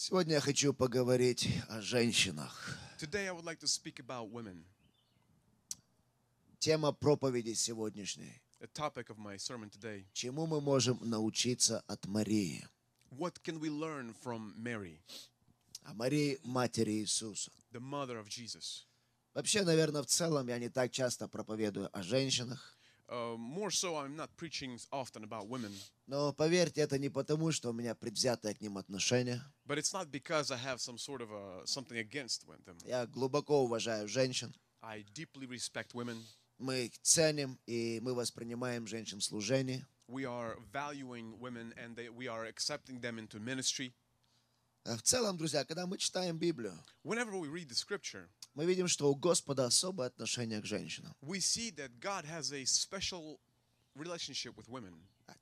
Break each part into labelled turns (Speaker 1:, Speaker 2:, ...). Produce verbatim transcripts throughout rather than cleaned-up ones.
Speaker 1: Сегодня я хочу поговорить о женщинах.
Speaker 2: Today I would like to speak about women.
Speaker 1: Тема проповеди сегодняшней.
Speaker 2: The topic of my sermon today.
Speaker 1: Чему мы можем научиться от Марии?
Speaker 2: What can we learn from Mary,
Speaker 1: О Марии, матери Иисуса.
Speaker 2: the mother of Jesus?
Speaker 1: Вообще, наверное, в целом я не так часто проповедую о женщинах.
Speaker 2: Uh, more so, I'm not preaching often about women,
Speaker 1: Но поверьте, это не потому, что у меня предвзятое к ним отношение.
Speaker 2: but it's not because I have some sort of a, something against them.
Speaker 1: Я глубоко уважаю женщин.
Speaker 2: I deeply respect women.
Speaker 1: Мы их ценим, и мы воспринимаем женщин в служении.
Speaker 2: We are valuing women and they, we are accepting them into ministry.
Speaker 1: А в целом, друзья, когда мы читаем Библию,
Speaker 2: Whenever we read the scripture,
Speaker 1: мы видим, что у Господа особое отношение к женщинам.
Speaker 2: we see that God has a special relationship with women,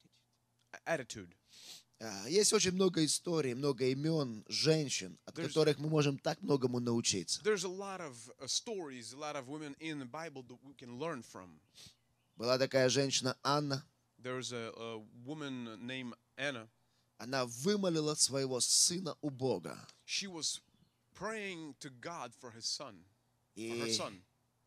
Speaker 2: a- attitude.
Speaker 1: А, Есть очень много историй, много имен женщин, от
Speaker 2: There's-
Speaker 1: которых мы можем так многому научиться.
Speaker 2: There's a lot of uh, stories, a lot of women in the Bible that we can learn from.
Speaker 1: Была такая женщина Анна.
Speaker 2: There's a, a woman named Anna.
Speaker 1: Она вымолила своего сына у Бога.
Speaker 2: She was praying to God for his son, for her
Speaker 1: И
Speaker 2: son.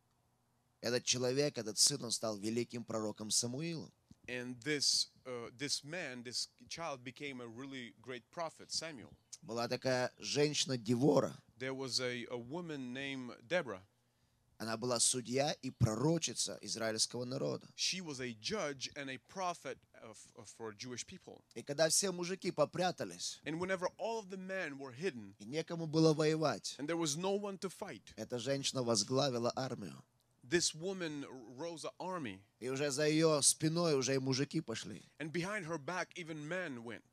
Speaker 1: этот человек, этот сын, он стал великим пророком Самуилом.
Speaker 2: And this uh, this man, this child became a really great prophet, Samuel.
Speaker 1: Была такая женщина Девора.
Speaker 2: There was a, a woman named Deborah.
Speaker 1: Она была судья и пророчица израильского народа.
Speaker 2: She was a judge and a prophet of, of, for Jewish people.
Speaker 1: И когда все мужики попрятались,
Speaker 2: And whenever all of the men were hidden
Speaker 1: и некому было воевать,
Speaker 2: and there was no one to fight,
Speaker 1: эта женщина возглавила армию.
Speaker 2: this woman rose an army.
Speaker 1: И уже за ее спиной уже и мужики пошли.
Speaker 2: And behind her back, even men went.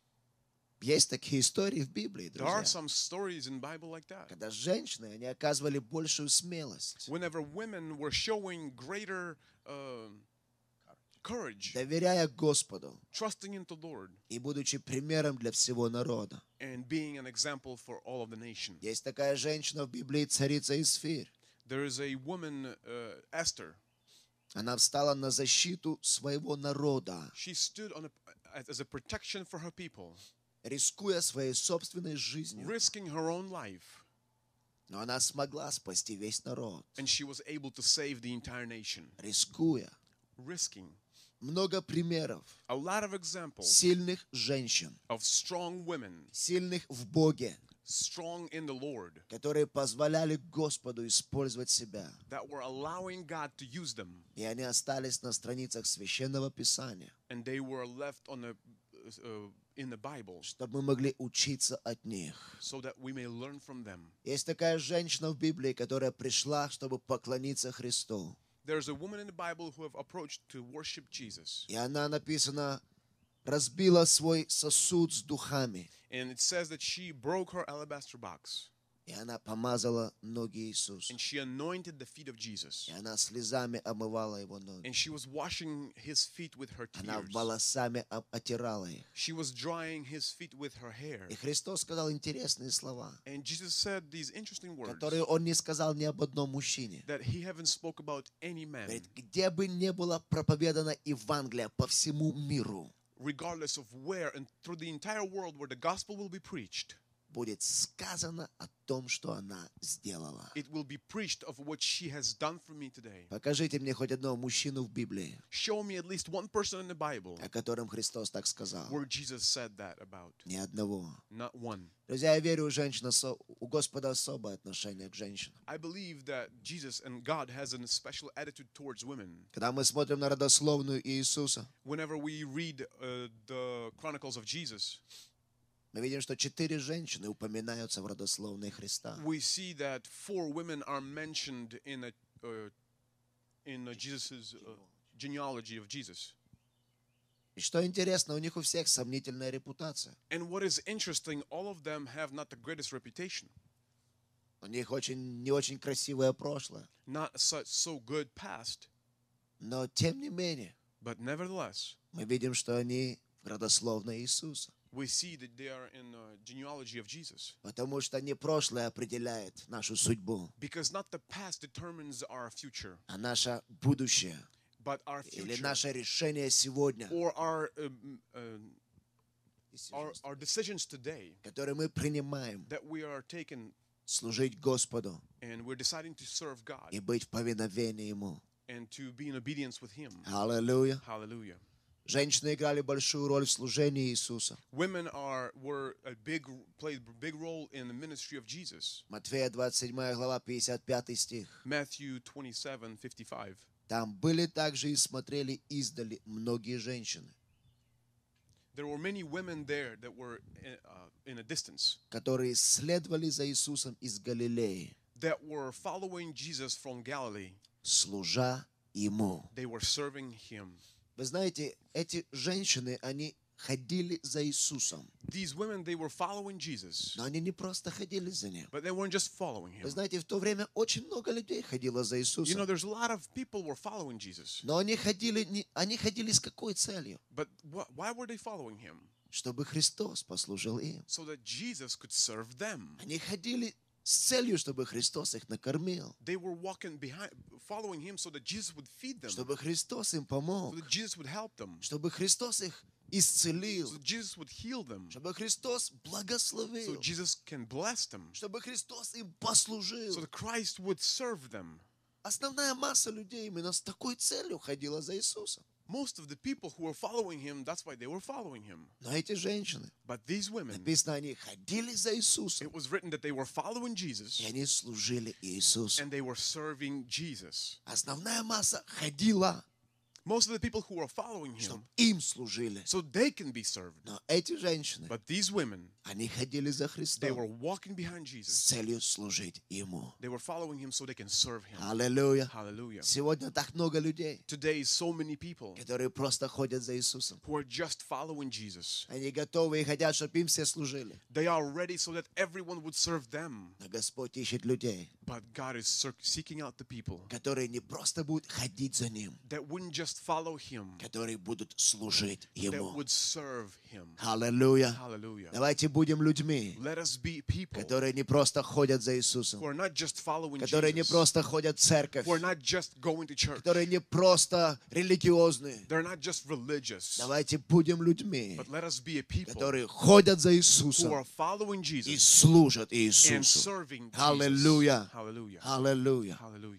Speaker 1: Есть такие истории в Библии,
Speaker 2: There are
Speaker 1: друзья,
Speaker 2: some stories in the Bible like that.
Speaker 1: когда женщины, они оказывали большую смелость,
Speaker 2: Whenever women were showing greater uh, courage,
Speaker 1: доверяя Господу
Speaker 2: trusting in the Lord,
Speaker 1: и будучи примером для всего народа.
Speaker 2: and being an example for all of the nation.
Speaker 1: Есть такая женщина в Библии, царица Исфирь.
Speaker 2: There is a woman, uh, Esther.
Speaker 1: Она встала на защиту своего народа,
Speaker 2: She stood on a, as a protection for her people,
Speaker 1: рискуя своей собственной жизнью.
Speaker 2: risking her own life,
Speaker 1: Но она смогла спасти весь народ,
Speaker 2: and she was able to save the entire nation,
Speaker 1: рискуя.
Speaker 2: risking.
Speaker 1: Много примеров
Speaker 2: A lot of examples
Speaker 1: сильных женщин,
Speaker 2: of strong women,
Speaker 1: сильных в Боге,
Speaker 2: strong in the Lord,
Speaker 1: которые позволяли Господу использовать себя.
Speaker 2: that were allowing God to use them,
Speaker 1: И они остались на страницах Священного Писания,
Speaker 2: and they were left on the uh, in the Bible,
Speaker 1: чтобы мы могли учиться от них.
Speaker 2: so that we may learn from them.
Speaker 1: Есть такая женщина в Библии, которая пришла, чтобы поклониться Христу.
Speaker 2: There's a woman in the Bible who have approached to worship Jesus,
Speaker 1: И она, написано, разбила свой сосуд с духами.
Speaker 2: and it says that she broke her alabaster box,
Speaker 1: И она помазала ноги Иисуса.
Speaker 2: and she anointed the feet of Jesus,
Speaker 1: И она слезами омывала его ноги.
Speaker 2: and she was washing his feet with her
Speaker 1: Она
Speaker 2: tears.
Speaker 1: волосами об- отирала их.
Speaker 2: She was drying his feet with her hair.
Speaker 1: И Христос сказал интересные слова,
Speaker 2: And Jesus said these interesting words
Speaker 1: которые Он не сказал ни об одном мужчине.
Speaker 2: that he haven't spoke about any man,
Speaker 1: Говорит, где бы ни было проповедано Евангелие по всему миру,
Speaker 2: regardless of where and through the entire world where the gospel will be preached.
Speaker 1: будет сказано о том, что она сделала.
Speaker 2: It will be preached of what she has done for me today.
Speaker 1: Покажите мне хоть одного мужчину в Библии,
Speaker 2: Show me at least one person in the Bible
Speaker 1: о котором Христос так сказал.
Speaker 2: where Jesus said that about.
Speaker 1: Ни одного.
Speaker 2: Not one.
Speaker 1: Друзья, я верю, у женщин, осо- у Господа особое отношение к женщинам.
Speaker 2: I believe that Jesus and God has a special attitude towards women.
Speaker 1: Когда мы смотрим на родословную Иисуса,
Speaker 2: Whenever we read uh, the Chronicles of Jesus,
Speaker 1: мы видим, что четыре женщины упоминаются в родословной Христа.
Speaker 2: we see that four women are mentioned in a, uh, in uh, Jesus's uh, genealogy of Jesus.
Speaker 1: И что интересно, у них у всех сомнительная репутация.
Speaker 2: And what is interesting, all of them have not the greatest reputation,
Speaker 1: У них очень не очень красивое прошлое.
Speaker 2: not such so good past,
Speaker 1: Но тем не менее,
Speaker 2: but nevertheless,
Speaker 1: мы видим, что они в родословной Иисуса.
Speaker 2: we see that they are in the genealogy of Jesus.
Speaker 1: Потому что не прошлое определяет нашу судьбу,
Speaker 2: Because not the past determines our future,
Speaker 1: а наше будущее.
Speaker 2: but our
Speaker 1: Или
Speaker 2: future
Speaker 1: наше решение сегодня
Speaker 2: or our um, uh, our, our decisions today
Speaker 1: которые мы принимаем,
Speaker 2: that we are taking
Speaker 1: служить Господу
Speaker 2: and we're deciding to serve God
Speaker 1: и быть в повиновении Ему.
Speaker 2: and to be in obedience with Him.
Speaker 1: Аллилуйя.
Speaker 2: Hallelujah.
Speaker 1: Женщины играли большую роль в служении Иисуса.
Speaker 2: Women are were a big played a big role in the ministry of Jesus.
Speaker 1: Матфея двадцать седьмая глава, пятьдесят пятый стих.
Speaker 2: Matthew twenty-seven fifty-five.
Speaker 1: Там были также и смотрели издали многие женщины,
Speaker 2: There were many women there that were in, uh, in a distance
Speaker 1: которые следовали за Иисусом из Галилеи,
Speaker 2: that were following Jesus from Galilee.
Speaker 1: служа Ему.
Speaker 2: They were serving Him.
Speaker 1: Вы знаете, эти женщины, они ходили за Иисусом.
Speaker 2: These women, they were following Jesus,
Speaker 1: Но они не просто ходили за Ним.
Speaker 2: but they weren't just following Him.
Speaker 1: Вы знаете, в то время очень много людей ходило за
Speaker 2: You know,
Speaker 1: Иисусом.
Speaker 2: there's a lot of people were following Jesus,
Speaker 1: Но они ходили, не- они ходили с какой целью?
Speaker 2: but wh- why were they following Him?
Speaker 1: Чтобы Христос послужил им.
Speaker 2: So that Jesus could serve them.
Speaker 1: Они ходили с целью, чтобы Христос их накормил.
Speaker 2: They were walking behind, following Him, so that Jesus would feed them, so
Speaker 1: Чтобы Христос им помог.
Speaker 2: that Jesus would help them,
Speaker 1: Чтобы Христос их исцелил.
Speaker 2: so that Jesus would heal them,
Speaker 1: Чтобы Христос
Speaker 2: so
Speaker 1: благословил.
Speaker 2: Jesus can bless them,
Speaker 1: Чтобы Христос им
Speaker 2: so
Speaker 1: послужил.
Speaker 2: that Christ would serve them.
Speaker 1: Основная масса людей именно с такой целью ходила за Иисусом.
Speaker 2: Most of the people who were following Him, that's why they were following Him.
Speaker 1: Но эти женщины,
Speaker 2: But these women,
Speaker 1: написано, они ходили за Иисусом.
Speaker 2: it was written that they were following Jesus
Speaker 1: И они служили Иисусу.
Speaker 2: and they were serving Jesus.
Speaker 1: Основная масса ходила,
Speaker 2: Most of the people who were following Him,
Speaker 1: чтобы им служили.
Speaker 2: so they can be served.
Speaker 1: Но эти женщины,
Speaker 2: But these women,
Speaker 1: они ходили за
Speaker 2: they were
Speaker 1: Христом
Speaker 2: walking behind
Speaker 1: с
Speaker 2: Jesus.
Speaker 1: целью служить Ему.
Speaker 2: They were following Him so they can serve Him.
Speaker 1: Аллилуйя.
Speaker 2: Hallelujah.
Speaker 1: Сегодня так много людей,
Speaker 2: Today, so many people
Speaker 1: которые просто ходят за Иисусом.
Speaker 2: who are just following Jesus.
Speaker 1: Они готовы и хотят, чтобы им все служили.
Speaker 2: They are ready so that everyone would serve them.
Speaker 1: Но Господь ищет людей,
Speaker 2: But God is ser- seeking out the people
Speaker 1: которые не просто будут ходить за Ним,
Speaker 2: that wouldn't just follow Him,
Speaker 1: которые будут служить
Speaker 2: that
Speaker 1: Ему.
Speaker 2: would serve Him.
Speaker 1: Аллилуйя.
Speaker 2: Hallelujah.
Speaker 1: Давайте будем людьми,
Speaker 2: Let us be people
Speaker 1: которые не просто ходят за Иисусом,
Speaker 2: who are not just following
Speaker 1: которые не
Speaker 2: Jesus,
Speaker 1: просто ходят в церковь,
Speaker 2: who are not just going to church,
Speaker 1: которые не просто религиозные.
Speaker 2: they're not just religious,
Speaker 1: Давайте будем людьми,
Speaker 2: but let us be a people
Speaker 1: которые ходят за
Speaker 2: who
Speaker 1: Иисусом
Speaker 2: are following
Speaker 1: и
Speaker 2: Jesus
Speaker 1: служат
Speaker 2: and
Speaker 1: Иисусу.
Speaker 2: serving Jesus.
Speaker 1: Hallelujah.
Speaker 2: Hallelujah.
Speaker 1: Аллилуйя.
Speaker 2: Hallelujah.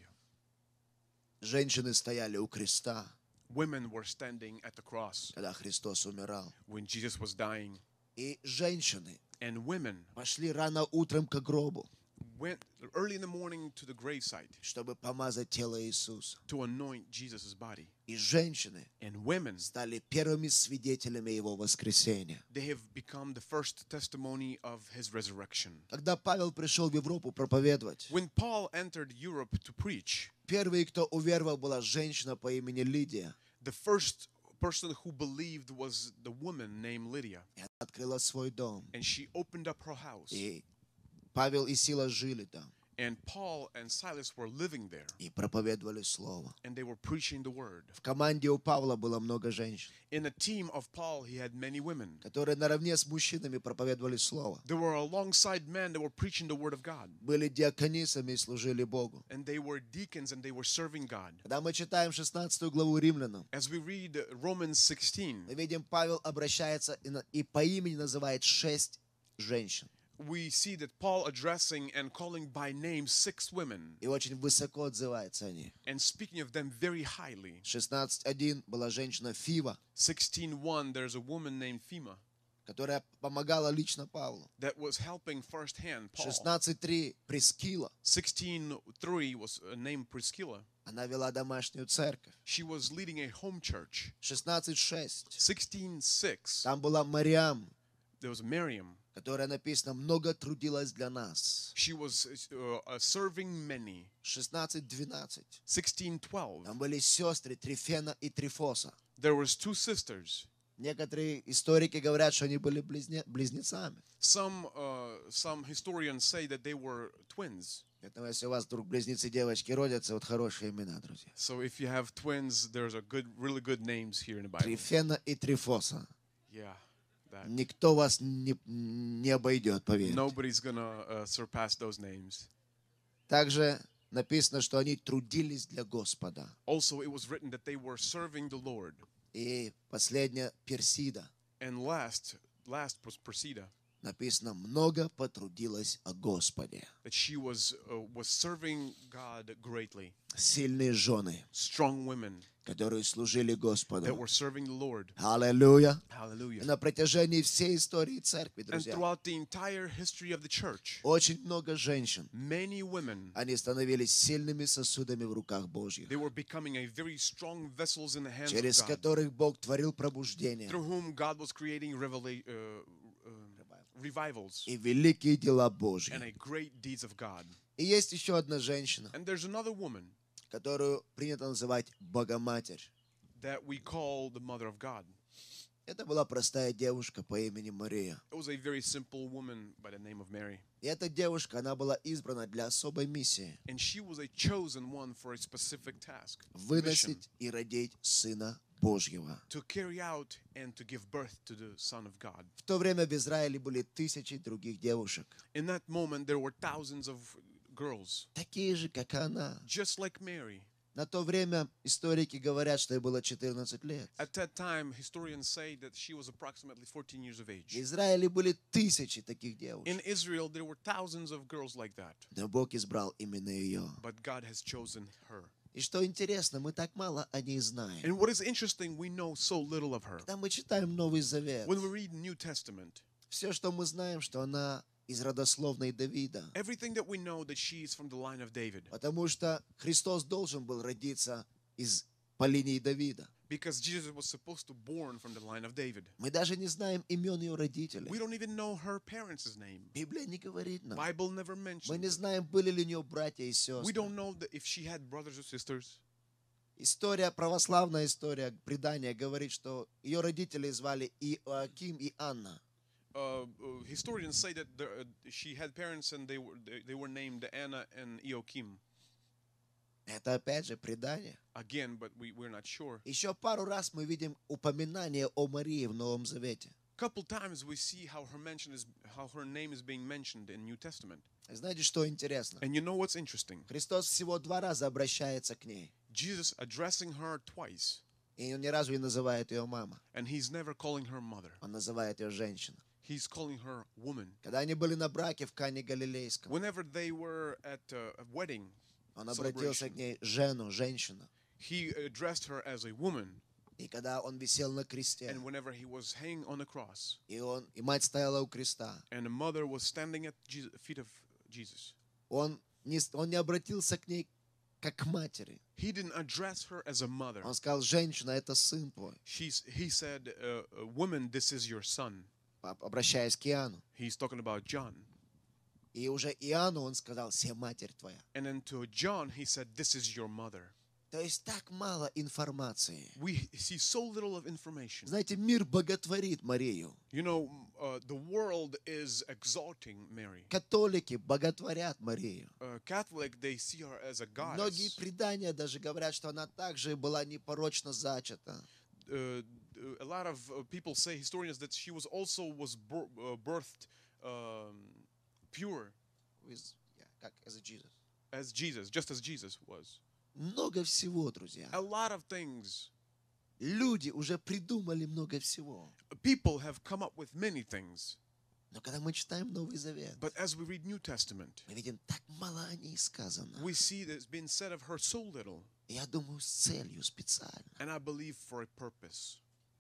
Speaker 1: Женщины стояли у креста,
Speaker 2: Women were standing at the cross
Speaker 1: когда Христос умирал.
Speaker 2: when Jesus was dying,
Speaker 1: И женщины
Speaker 2: and women
Speaker 1: пошли рано утром к гробу,
Speaker 2: went early in the morning to the gravesite
Speaker 1: чтобы помазать тело Иисуса.
Speaker 2: to anoint Jesus' body.
Speaker 1: И женщины
Speaker 2: And women,
Speaker 1: стали первыми свидетелями Его воскресения.
Speaker 2: they have become the first testimony of His resurrection.
Speaker 1: Когда Павел пришел в Европу проповедовать,
Speaker 2: When Paul entered Europe to preach,
Speaker 1: первый, кто уверовал, была женщина по имени Лидия.
Speaker 2: the first person who believed was the woman named Lydia.
Speaker 1: И она открыла свой дом.
Speaker 2: And she opened up her house.
Speaker 1: И Павел и Сила жили там
Speaker 2: And Paul and Silas were living there.
Speaker 1: и проповедовали Слово.
Speaker 2: And they were preaching the word.
Speaker 1: В команде у Павла было много женщин,
Speaker 2: In the team of Paul, he had many women.
Speaker 1: которые наравне с мужчинами проповедовали Слово.
Speaker 2: There were alongside men that were preaching the word of God.
Speaker 1: Были диаконисами и служили Богу.
Speaker 2: And they were deacons and they were serving God.
Speaker 1: Когда мы читаем шестнадцатую главу Римлянам,
Speaker 2: As we read Romans sixteen,
Speaker 1: мы видим, Павел обращается и, на- и по имени называет шесть женщин.
Speaker 2: we see that Paul addressing and calling by name six women
Speaker 1: И очень высоко отзывается о них.
Speaker 2: and speaking of them very highly.
Speaker 1: шестнадцать один была женщина Фива,
Speaker 2: sixteen one, there's a woman named Fema
Speaker 1: которая помогала лично Павлу.
Speaker 2: that was helping firsthand Paul.
Speaker 1: шестнадцать три Прискила.
Speaker 2: sixteen three was uh, named Priscilla.
Speaker 1: Она вела домашнюю церковь.
Speaker 2: She was leading a home church.
Speaker 1: шестнадцать шесть.
Speaker 2: sixteen six,
Speaker 1: Там была Мариам,
Speaker 2: there was Miriam.
Speaker 1: которая написано много трудилась для нас.
Speaker 2: She was uh, uh, serving many.
Speaker 1: шестнадцать двенадцать.
Speaker 2: sixteen twelve,
Speaker 1: Там были сестры Трифена и Трифоса.
Speaker 2: there was two sisters.
Speaker 1: Некоторые историки говорят, что они были близне- близнецами.
Speaker 2: Some uh, some historians say that they were twins.
Speaker 1: Поэтому если у вас вдруг близнецы девочки родятся, вот хорошие имена, друзья.
Speaker 2: So if you have twins, there's a good, really good names here in the Bible.
Speaker 1: Трифена и Трифоса.
Speaker 2: Yeah, that
Speaker 1: Никто вас не, не обойдет, поверьте.
Speaker 2: nobody's gonna uh, surpass those names.
Speaker 1: Также написано, что они трудились для Господа.
Speaker 2: Also, it was written that they were serving the Lord.
Speaker 1: И последняя Персида.
Speaker 2: And last, last was Priscilla,
Speaker 1: написано, много потрудилась о Господе.
Speaker 2: that she was uh, was serving God greatly.
Speaker 1: Сильные жены,
Speaker 2: Strong women
Speaker 1: которые служили
Speaker 2: that
Speaker 1: Господу.
Speaker 2: were serving the Lord.
Speaker 1: Аллилуйя.
Speaker 2: Hallelujah.
Speaker 1: На протяжении всей истории церкви,
Speaker 2: And
Speaker 1: друзья,
Speaker 2: throughout the entire history of the church,
Speaker 1: очень много женщин,
Speaker 2: many women,
Speaker 1: они становились сильными сосудами в руках Божьих,
Speaker 2: they were becoming a very strong vessels in the hands
Speaker 1: через
Speaker 2: of God,
Speaker 1: которых Бог творил пробуждение
Speaker 2: through whom God was creating revela- uh, uh, revivals
Speaker 1: и великие дела
Speaker 2: and
Speaker 1: Божьи.
Speaker 2: a great deeds of God.
Speaker 1: И есть еще одна женщина,
Speaker 2: And there's another woman
Speaker 1: которую принято называть Богоматерь.
Speaker 2: that we call the Mother of God.
Speaker 1: Это была простая девушка по имени Мария.
Speaker 2: It was a very simple woman by the name of Mary.
Speaker 1: И эта девушка, она была избрана для особой миссии
Speaker 2: And she was a chosen one for a specific task, mission,
Speaker 1: выносить и родить Сына Божьего.
Speaker 2: to carry out and to give birth to the Son of God.
Speaker 1: В то время в Израиле были тысячи других девушек,
Speaker 2: In that moment, there were thousands of girls,
Speaker 1: такие же, как она.
Speaker 2: just like Mary.
Speaker 1: На то время историки говорят, что ей было четырнадцать лет.
Speaker 2: At that time, historians say that she was approximately fourteen years of
Speaker 1: В
Speaker 2: age.
Speaker 1: Израиле были тысячи таких
Speaker 2: In
Speaker 1: девушек,
Speaker 2: Israel, there were thousands of girls like that,
Speaker 1: но Бог избрал именно ее.
Speaker 2: but God has chosen her.
Speaker 1: И что интересно, мы так мало о ней знаем.
Speaker 2: And what is interesting, we know so little of her.
Speaker 1: Когда мы читаем Новый Завет,
Speaker 2: When we read New Testament,
Speaker 1: все, что мы знаем, что она из родословной Давида.
Speaker 2: everything that we know that she is from the line of David,
Speaker 1: Потому что Христос должен был родиться из по линии Давида.
Speaker 2: because Jesus was supposed to born from the line of David.
Speaker 1: Мы даже не знаем имен ее родителей.
Speaker 2: We don't even know her parents' name.
Speaker 1: Библия не говорит нам.
Speaker 2: Bible never
Speaker 1: Мы
Speaker 2: mentioned.
Speaker 1: не знаем, были ли у нее братья и
Speaker 2: We
Speaker 1: сестры.
Speaker 2: don't know that if she had brothers or sisters.
Speaker 1: История, православная история, предание говорит, что ее родители звали Иоаким и Анна.
Speaker 2: Uh, uh, historians say that the, uh, she had parents and they were they, they were named Anna and Joachim.
Speaker 1: Это опять же предание.
Speaker 2: Again, but we, we're not sure.
Speaker 1: Еще пару раз мы видим упоминание о Марии в Новом Завете.
Speaker 2: Couple times we see how her mention is how her name is being mentioned in New Testament.
Speaker 1: Знаете, что интересно?
Speaker 2: And you know what's interesting?
Speaker 1: Христос всего два раза обращается к ней.
Speaker 2: Jesus addressing her twice,
Speaker 1: И он ни разу не называет ее мама.
Speaker 2: and he's never calling her mother.
Speaker 1: Он называет ее женщина.
Speaker 2: He's calling her woman.
Speaker 1: Когда они были на браке в Кане Галилейском,
Speaker 2: Whenever they were at uh, a wedding,
Speaker 1: он обратился
Speaker 2: celebration,
Speaker 1: к ней «жену», «женщина».
Speaker 2: he addressed her as a woman.
Speaker 1: И когда он висел на кресте,
Speaker 2: And whenever he was hanging on the cross,
Speaker 1: и, он, и мать стояла у креста,
Speaker 2: and the mother was standing at Jesus, feet of Jesus,
Speaker 1: он не, он не обратился к ней как к матери.
Speaker 2: he didn't address her as a mother.
Speaker 1: Он сказал: «Женщина, это сын твой»,
Speaker 2: She's, he said, uh, uh, woman, this is your son.
Speaker 1: обращаясь к Иоанну.
Speaker 2: He's talking about John.
Speaker 1: И уже Иоанну он сказал: «Се матерь твоя».
Speaker 2: And then to John, he said, this is your mother.
Speaker 1: То есть так мало информации.
Speaker 2: We see so little of information.
Speaker 1: Знаете, мир боготворит Марию.
Speaker 2: You know, uh, the world is exalting Mary.
Speaker 1: Католики боготворят Марию.
Speaker 2: Uh, Catholic, they see her as a
Speaker 1: Многие
Speaker 2: goddess.
Speaker 1: предания даже говорят, что она также была непорочно зачата.
Speaker 2: Uh, a lot of uh, people say, historians, that she was also was bir- uh, birthed um, pure
Speaker 1: With- yeah, как as a Jesus.
Speaker 2: as Jesus, just as Jesus was.
Speaker 1: Много всего, друзья.
Speaker 2: A lot of things.
Speaker 1: Люди уже придумали много всего.
Speaker 2: People have come up with many things.
Speaker 1: Но когда мы читаем Новый Завет,
Speaker 2: But as we read New Testament,
Speaker 1: мы видим, так мало о ней сказано.
Speaker 2: we see there's been said of her so little,
Speaker 1: Я думаю, с целью специально.
Speaker 2: and I believe for a purpose.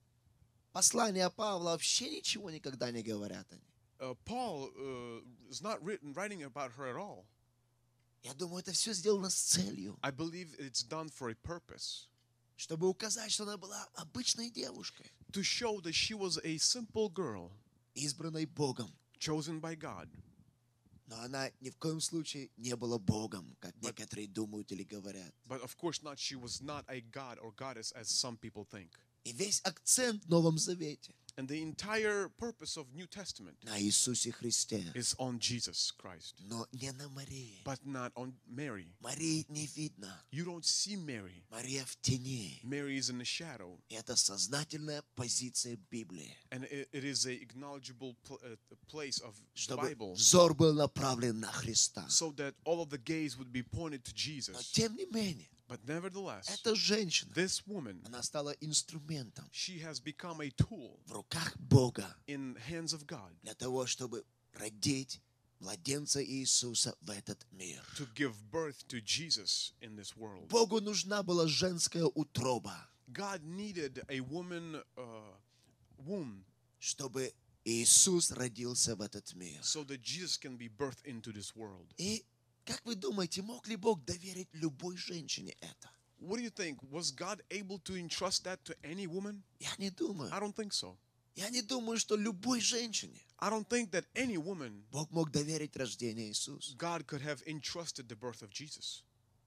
Speaker 1: Послания Павла вообще ничего никогда не говорят о ней.
Speaker 2: Uh, Paul uh, is not written writing about her at all.
Speaker 1: Я думаю, это все сделано с целью,
Speaker 2: I believe it's done for a purpose,
Speaker 1: чтобы указать, что она была обычной девушкой,
Speaker 2: to show that she was a simple girl
Speaker 1: избранной Богом.
Speaker 2: chosen by God.
Speaker 1: Но она ни в коем случае не была Богом, как некоторые думают или говорят.
Speaker 2: But of course not, she was not a god or goddess as some people think.
Speaker 1: И весь акцент в Новом Завете
Speaker 2: And the entire purpose of New Testament
Speaker 1: на Иисусе Христе,
Speaker 2: is on Jesus Christ,
Speaker 1: но не на Марии.
Speaker 2: but not on Mary.
Speaker 1: Марии не видно.
Speaker 2: You don't see Mary.
Speaker 1: Мария в тени.
Speaker 2: Mary is in the shadow,
Speaker 1: И это сознательная позиция Библии.
Speaker 2: and it, it is a acknowledgeable pl- uh, place of the
Speaker 1: Чтобы
Speaker 2: Bible,
Speaker 1: взор был направлен на Христа.
Speaker 2: so that all of the gaze would be pointed to
Speaker 1: Но
Speaker 2: Jesus.
Speaker 1: тем не менее,
Speaker 2: But nevertheless,
Speaker 1: эта женщина,
Speaker 2: this woman,
Speaker 1: она стала инструментом
Speaker 2: she has become a tool
Speaker 1: в руках Бога
Speaker 2: in the hands of God
Speaker 1: для того, чтобы родить младенца Иисуса в этот мир.
Speaker 2: to give birth to Jesus in this world.
Speaker 1: Богу нужна была женская утроба,
Speaker 2: God needed a woman uh, womb
Speaker 1: чтобы Иисус родился в этот мир.
Speaker 2: so that Jesus can be birthed into this world.
Speaker 1: И как вы думаете, мог ли Бог доверить любой женщине это?
Speaker 2: What do you think? Was God able to entrust that to any woman?
Speaker 1: Я не думаю.
Speaker 2: I don't think so.
Speaker 1: Я не думаю, что любой женщине
Speaker 2: I don't think that any woman
Speaker 1: Бог мог доверить рождение Иисуса.
Speaker 2: God could have entrusted the birth of Jesus.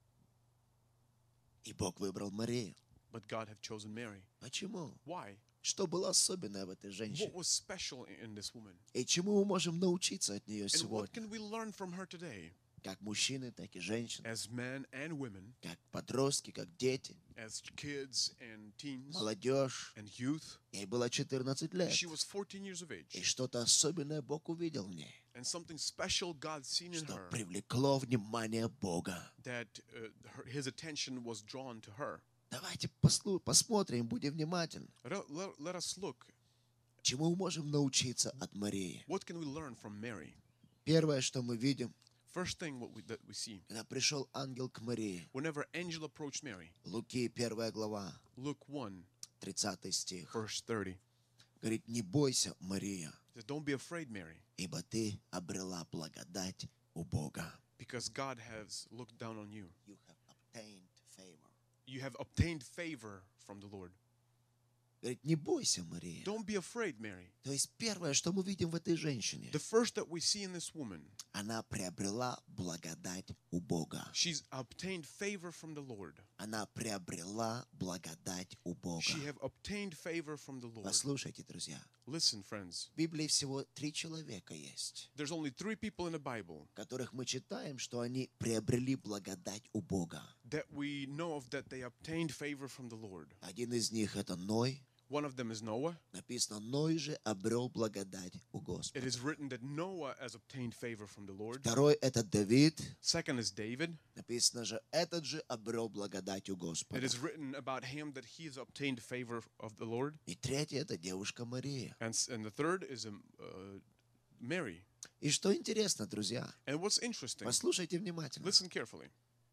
Speaker 1: И Бог выбрал Марию.
Speaker 2: But God have chosen Mary.
Speaker 1: Почему?
Speaker 2: Why?
Speaker 1: Что было особенное в этой
Speaker 2: What
Speaker 1: женщине?
Speaker 2: was special in this woman?
Speaker 1: И чему мы можем научиться от нее
Speaker 2: And what
Speaker 1: сегодня?
Speaker 2: can we learn from her today?
Speaker 1: Как мужчины, так и женщины.
Speaker 2: As men and women,
Speaker 1: Как подростки, как дети.
Speaker 2: as kids and teens
Speaker 1: Молодежь.
Speaker 2: and youth.
Speaker 1: Ей было четырнадцать лет.
Speaker 2: She was fourteen years of
Speaker 1: И
Speaker 2: age.
Speaker 1: что-то особенное Бог увидел в ней.
Speaker 2: And something special God seen in
Speaker 1: Что
Speaker 2: her
Speaker 1: привлекло внимание Бога.
Speaker 2: that uh, her, his attention was drawn to her.
Speaker 1: Давайте послу- посмотрим, будем внимательны.
Speaker 2: Let, let, let us look.
Speaker 1: Чему мы можем научиться от Марии?
Speaker 2: What can we learn from Mary?
Speaker 1: Первое, что мы видим,
Speaker 2: First thing what we, that we see,
Speaker 1: когда пришел ангел к Марии.
Speaker 2: whenever angel approached Mary,
Speaker 1: Луки, первая глава,
Speaker 2: Luke one,
Speaker 1: тридцатый стих.
Speaker 2: verse thirty,
Speaker 1: Говорит, не бойся, Мария,
Speaker 2: says, don't be afraid, Mary,
Speaker 1: ибо ты обрела благодать у Бога.
Speaker 2: because God has looked down on you.
Speaker 1: You have obtained favor.
Speaker 2: You have obtained favor from the Lord.
Speaker 1: Говорит, не бойся, Мария.
Speaker 2: Don't be afraid, Mary.
Speaker 1: То есть первое, что мы видим в этой женщине,
Speaker 2: The first that we see in this woman,
Speaker 1: она приобрела благодать у Бога.
Speaker 2: she's obtained favor from the Lord.
Speaker 1: Она приобрела благодать у Бога.
Speaker 2: She have obtained favor from the Lord.
Speaker 1: Послушайте, друзья,
Speaker 2: Listen, friends,
Speaker 1: в Библии всего три человека есть,
Speaker 2: there's only three people in the Bible
Speaker 1: которых мы читаем, что они приобрели благодать у Бога.
Speaker 2: that we know of that they obtained favor from the Lord.
Speaker 1: Один из них это Ной.
Speaker 2: One of them is Noah.
Speaker 1: Написано, Ной же обрел благодать у
Speaker 2: It
Speaker 1: Господа.
Speaker 2: is written that Noah has obtained favor from the Lord.
Speaker 1: Второй это Давид.
Speaker 2: Second is David.
Speaker 1: Написано же, этот же обрел благодать у
Speaker 2: It
Speaker 1: Господа.
Speaker 2: is written about him that he has obtained favor of the Lord.
Speaker 1: И третье это девушка Мария.
Speaker 2: And, s- and the third is um, uh, Mary.
Speaker 1: И что интересно, друзья,
Speaker 2: And what's interesting,
Speaker 1: послушайте внимательно.
Speaker 2: listen carefully.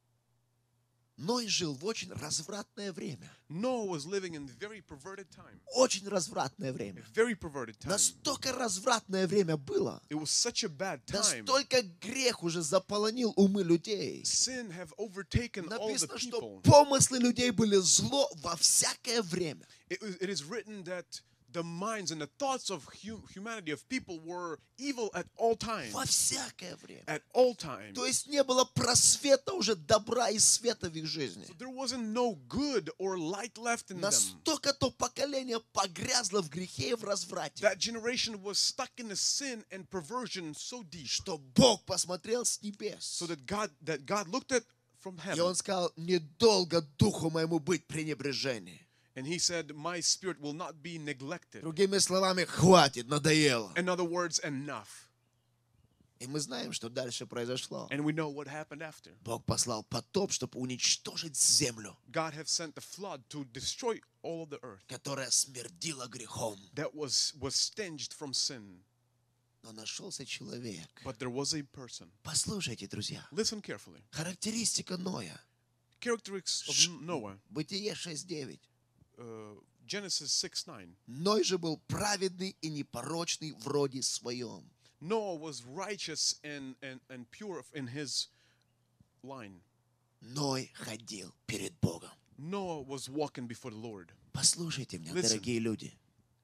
Speaker 1: Ной жил в очень развратное время.
Speaker 2: Noah was living in very perverted time.
Speaker 1: Очень развратное
Speaker 2: A
Speaker 1: время.
Speaker 2: very perverted time.
Speaker 1: Настолько развратное время было.
Speaker 2: It was such a bad time.
Speaker 1: Настолько грех уже заполонил умы людей.
Speaker 2: Sin have overtaken all the
Speaker 1: Написано, что
Speaker 2: people.
Speaker 1: помыслы людей были зло во всякое время.
Speaker 2: It, was- it is written that the minds and the thoughts of hu- humanity, of people, were evil at all times.
Speaker 1: Во всякое время.
Speaker 2: At all times.
Speaker 1: То есть не было просвета уже добра и света в их жизни.
Speaker 2: So there wasn't no good or light left in them.
Speaker 1: Настолько то поколение погрязло в грехе и в разврате,
Speaker 2: That generation was stuck in the sin and perversion so deep,
Speaker 1: что Бог посмотрел с небес.
Speaker 2: so that God that God looked at from
Speaker 1: И
Speaker 2: heaven
Speaker 1: Он сказал, недолго духу моему быть пренебрежения.
Speaker 2: and He said, "My spirit will not be neglected."
Speaker 1: Другими словами, хватит, надоело.
Speaker 2: In other words, enough.
Speaker 1: И мы знаем, что дальше произошло.
Speaker 2: And we know what happened after.
Speaker 1: Бог послал потоп, чтобы уничтожить землю,
Speaker 2: God have sent the flood to destroy all of the earth
Speaker 1: которая смердила грехом.
Speaker 2: that was was stinged from sin.
Speaker 1: Но нашелся человек.
Speaker 2: But there was a person.
Speaker 1: Послушайте, друзья,
Speaker 2: Listen carefully.
Speaker 1: характеристика Ноя.
Speaker 2: Characteristics
Speaker 1: Sh-
Speaker 2: of Noah.
Speaker 1: Бытие шесть девять.
Speaker 2: Uh, Genesis six nine.
Speaker 1: Ной же был праведный и непорочный в роде своем.
Speaker 2: Noah was righteous and, and, and pure in his line.
Speaker 1: Ной ходил перед Богом.
Speaker 2: Noah was walking before the Lord.
Speaker 1: Послушайте меня,
Speaker 2: Listen.
Speaker 1: дорогие люди.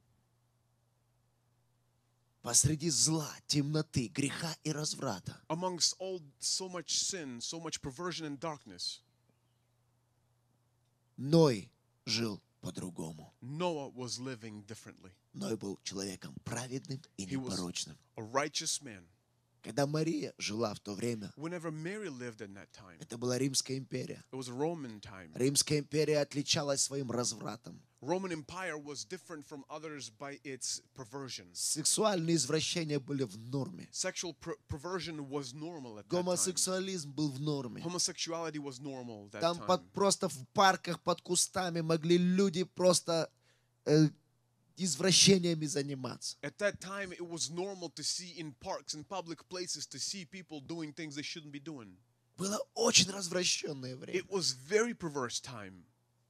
Speaker 1: Посреди зла, темноты, греха и разврата
Speaker 2: Amongst all so much sin, so much perversion and darkness,
Speaker 1: Ной жил по-другому.
Speaker 2: Noah was living differently.
Speaker 1: Ной был человеком праведным и
Speaker 2: He was-
Speaker 1: непорочным.
Speaker 2: A righteous man.
Speaker 1: Когда Мария жила в то время,
Speaker 2: Whenever Mary lived in that time,
Speaker 1: это была Римская империя.
Speaker 2: it was a Roman time.
Speaker 1: Римская империя отличалась своим развратом.
Speaker 2: Roman Empire was different from others by its perversions.
Speaker 1: Сексуальные извращения были в норме.
Speaker 2: Sexual per- perversion was normal at that time.
Speaker 1: Гомосексуализм был в норме.
Speaker 2: Homosexuality was normal that
Speaker 1: Там
Speaker 2: time.
Speaker 1: под, просто в парках под кустами могли люди просто э, извращениями заниматься.
Speaker 2: At that time, it was normal to see in parks and public places to see people doing things they shouldn't be doing.
Speaker 1: Было очень развращенное время.
Speaker 2: It was very perverse time.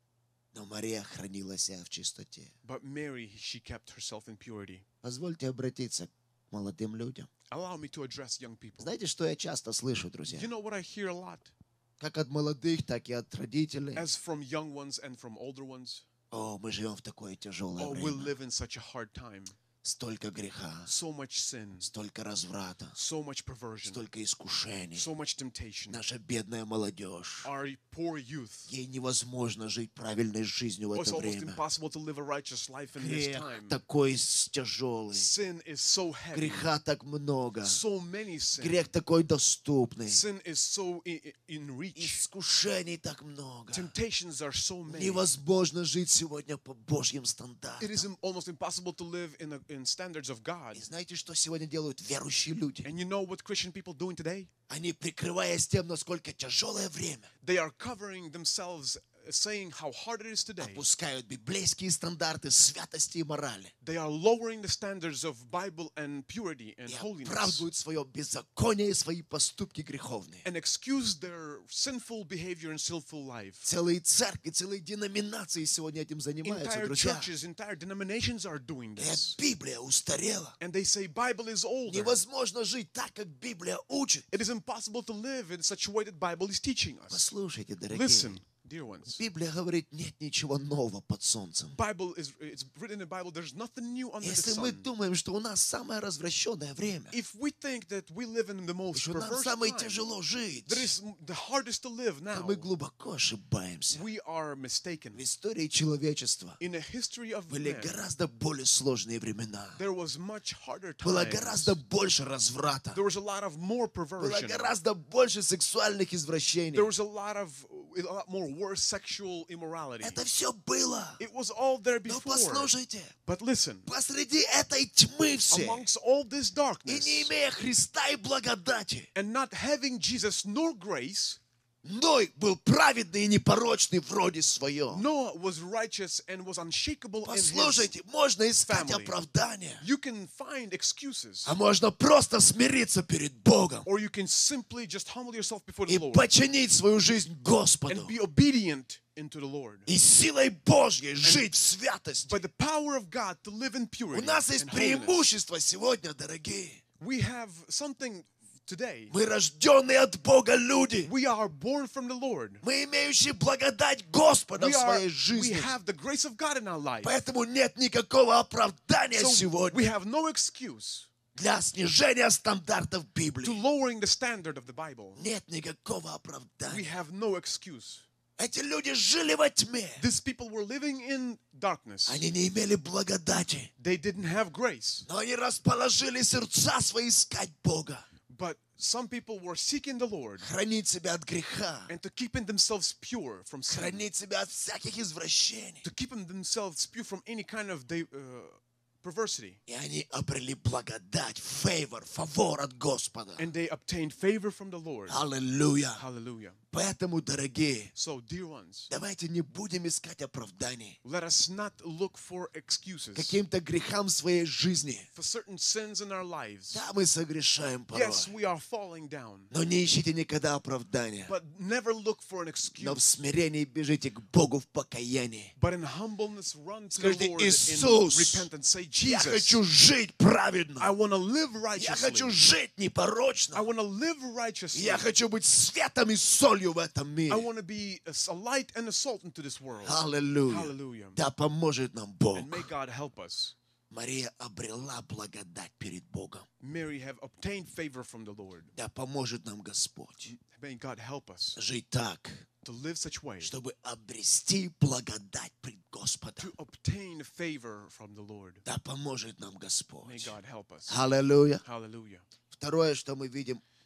Speaker 1: Но Мария хранила себя в чистоте.
Speaker 2: But Mary, she kept herself in purity.
Speaker 1: Позвольте обратиться к молодым людям.
Speaker 2: Allow me to address young people.
Speaker 1: Знаете, что я часто слышу, друзья?
Speaker 2: You know what I hear a lot?
Speaker 1: Как от молодых, так и от родителей.
Speaker 2: As from young ones and from older ones.
Speaker 1: О, мы живем в такое тяжелое
Speaker 2: Oh, we
Speaker 1: время.
Speaker 2: live in such a hard time.
Speaker 1: Столько греха,
Speaker 2: So much sin.
Speaker 1: столько разврата,
Speaker 2: So much perversion.
Speaker 1: столько искушений.
Speaker 2: So much temptation.
Speaker 1: Наша бедная молодежь.
Speaker 2: Our poor youth.
Speaker 1: Ей невозможно жить правильной жизнью в
Speaker 2: Oh, it's
Speaker 1: это
Speaker 2: almost
Speaker 1: время.
Speaker 2: impossible to live a righteous life in this
Speaker 1: Грех
Speaker 2: time.
Speaker 1: такой с- тяжелый.
Speaker 2: Sin is so heavy.
Speaker 1: Греха так много.
Speaker 2: So many sins.
Speaker 1: Грех такой доступный.
Speaker 2: Sin is so in, in reach.
Speaker 1: Искушений так много.
Speaker 2: Temptations are so many.
Speaker 1: Невозможно жить сегодня по Божьим
Speaker 2: It
Speaker 1: стандартам.
Speaker 2: is im- almost impossible to live in, a, in standards of God.
Speaker 1: И знаете, что сегодня делают верующие люди?
Speaker 2: And you know what Christian people doing today?
Speaker 1: Они, прикрываясь тем, насколько тяжелое время,
Speaker 2: They are covering themselves, uh, saying how hard it is today.
Speaker 1: опускают библейские стандарты святости и морали.
Speaker 2: They are lowering the standards of Bible and purity and
Speaker 1: И
Speaker 2: holiness.
Speaker 1: оправдывают свое беззаконие и свои поступки греховные.
Speaker 2: And excuse their sinful behavior and sinful life.
Speaker 1: Целые церкви, целые деноминации сегодня этим занимаются,
Speaker 2: Entire
Speaker 1: друзья.
Speaker 2: churches, entire denominations are doing
Speaker 1: И
Speaker 2: this.
Speaker 1: Библия устарела.
Speaker 2: And they say Bible is older.
Speaker 1: Невозможно жить так, как Библия учит.
Speaker 2: It is impossible to live in such a way that Bible is teaching us.
Speaker 1: Послушайте, дорогие.
Speaker 2: Listen, dear ones.
Speaker 1: Библия говорит, нет ничего нового под солнцем.
Speaker 2: Bible is it's written in the Bible. There's nothing new under the
Speaker 1: Если мы
Speaker 2: sun.
Speaker 1: думаем, что у нас самое развращенное время,
Speaker 2: If we think that we live in the most
Speaker 1: что нам
Speaker 2: perverse
Speaker 1: самое
Speaker 2: time,
Speaker 1: тяжело жить,
Speaker 2: that is the hardest to live
Speaker 1: то
Speaker 2: now,
Speaker 1: мы глубоко ошибаемся.
Speaker 2: we are mistaken.
Speaker 1: В истории человечества
Speaker 2: In the history of
Speaker 1: были
Speaker 2: man,
Speaker 1: гораздо более сложные времена.
Speaker 2: there was much harder
Speaker 1: Было
Speaker 2: times.
Speaker 1: гораздо больше разврата.
Speaker 2: There was a lot of more
Speaker 1: Было
Speaker 2: perversion.
Speaker 1: гораздо больше сексуальных извращений.
Speaker 2: There was a lot of a lot more worse sexual immorality.
Speaker 1: Это все было.
Speaker 2: It was all there
Speaker 1: Но
Speaker 2: before.
Speaker 1: послушайте,
Speaker 2: But listen,
Speaker 1: посреди этой тьмы все,
Speaker 2: amongst all this
Speaker 1: и
Speaker 2: darkness,
Speaker 1: не имея Христа и благодати,
Speaker 2: and not having Jesus nor grace,
Speaker 1: Ной был праведный и непорочный в роде своем.
Speaker 2: Noah was righteous and was unshakable in his.
Speaker 1: Послушайте, можно искать
Speaker 2: family.
Speaker 1: оправдания,
Speaker 2: You can find excuses,
Speaker 1: а можно просто смириться перед Богом
Speaker 2: or you can simply just humble yourself before
Speaker 1: и
Speaker 2: the Lord
Speaker 1: подчинить свою жизнь Господу.
Speaker 2: and be obedient into the Lord.
Speaker 1: И силой Божьей жить в святости.
Speaker 2: By the power of God to live in
Speaker 1: У
Speaker 2: purity
Speaker 1: нас есть
Speaker 2: and holiness.
Speaker 1: преимущество сегодня, дорогие.
Speaker 2: We have something today.
Speaker 1: Мы рожденные от Бога люди.
Speaker 2: We are born from the Lord.
Speaker 1: Мы имеющие благодать Господа
Speaker 2: We,
Speaker 1: в
Speaker 2: are,
Speaker 1: своей
Speaker 2: we
Speaker 1: жизни.
Speaker 2: have the grace of God in our life.
Speaker 1: Поэтому нет никакого оправдания
Speaker 2: So we
Speaker 1: сегодня
Speaker 2: have no excuse
Speaker 1: для снижения стандартов
Speaker 2: to
Speaker 1: Библии.
Speaker 2: lowering the standard of the Bible.
Speaker 1: Нет никакого
Speaker 2: We
Speaker 1: оправдания.
Speaker 2: have no excuse.
Speaker 1: Эти люди жили во тьме.
Speaker 2: These people were living in darkness.
Speaker 1: Они не имели благодати.
Speaker 2: They didn't have grace.
Speaker 1: Но они расположили сердца свои искать Бога.
Speaker 2: But some people were seeking the Lord
Speaker 1: Хранить себя от греха.
Speaker 2: and to keeping themselves pure from sin.
Speaker 1: Хранить себя от всяких извращений.
Speaker 2: To keeping themselves pure from any kind of de- uh, perversity.
Speaker 1: И они обрели благодать, фейвор, фавор от Господа.
Speaker 2: And they obtained favor from the Lord.
Speaker 1: Аллилуйя.
Speaker 2: Hallelujah.
Speaker 1: Поэтому, дорогие,
Speaker 2: So, dear ones,
Speaker 1: давайте не будем искать оправданий
Speaker 2: let us not look for excuses
Speaker 1: каким-то грехам в своей жизни.
Speaker 2: for certain sins in our lives.
Speaker 1: Да, мы согрешаем порой.
Speaker 2: Yes, we are falling down,
Speaker 1: Но не ищите никогда оправдания.
Speaker 2: but never look for an
Speaker 1: Но в
Speaker 2: excuse.
Speaker 1: смирении бежите к Богу в покаянии.
Speaker 2: But in humbleness, run to
Speaker 1: Скажите,
Speaker 2: the Lord
Speaker 1: Иисус,
Speaker 2: in repentance. Say,
Speaker 1: Я
Speaker 2: Jesus,
Speaker 1: хочу жить праведно.
Speaker 2: I want to live
Speaker 1: Я хочу
Speaker 2: righteously.
Speaker 1: жить
Speaker 2: I
Speaker 1: непорочно.
Speaker 2: want to live righteously.
Speaker 1: Я хочу быть светом и солью в этом
Speaker 2: I
Speaker 1: мире.
Speaker 2: want to be a s- a light and a salt into this world.
Speaker 1: Аллилуйя.
Speaker 2: Hallelujah.
Speaker 1: Да поможет нам Бог.
Speaker 2: And may God help us.
Speaker 1: Мария обрела благодать перед Богом.
Speaker 2: Mary have obtained favor from the Lord.
Speaker 1: Да поможет нам Господь
Speaker 2: May God help us
Speaker 1: жить так,
Speaker 2: to live such way,
Speaker 1: чтобы обрести благодать пред Господом.
Speaker 2: to obtain favor from the Lord.
Speaker 1: Да поможет нам
Speaker 2: May
Speaker 1: Господь.
Speaker 2: God help us.
Speaker 1: Аллилуйя.
Speaker 2: Hallelujah.
Speaker 1: Второе, что мы видим,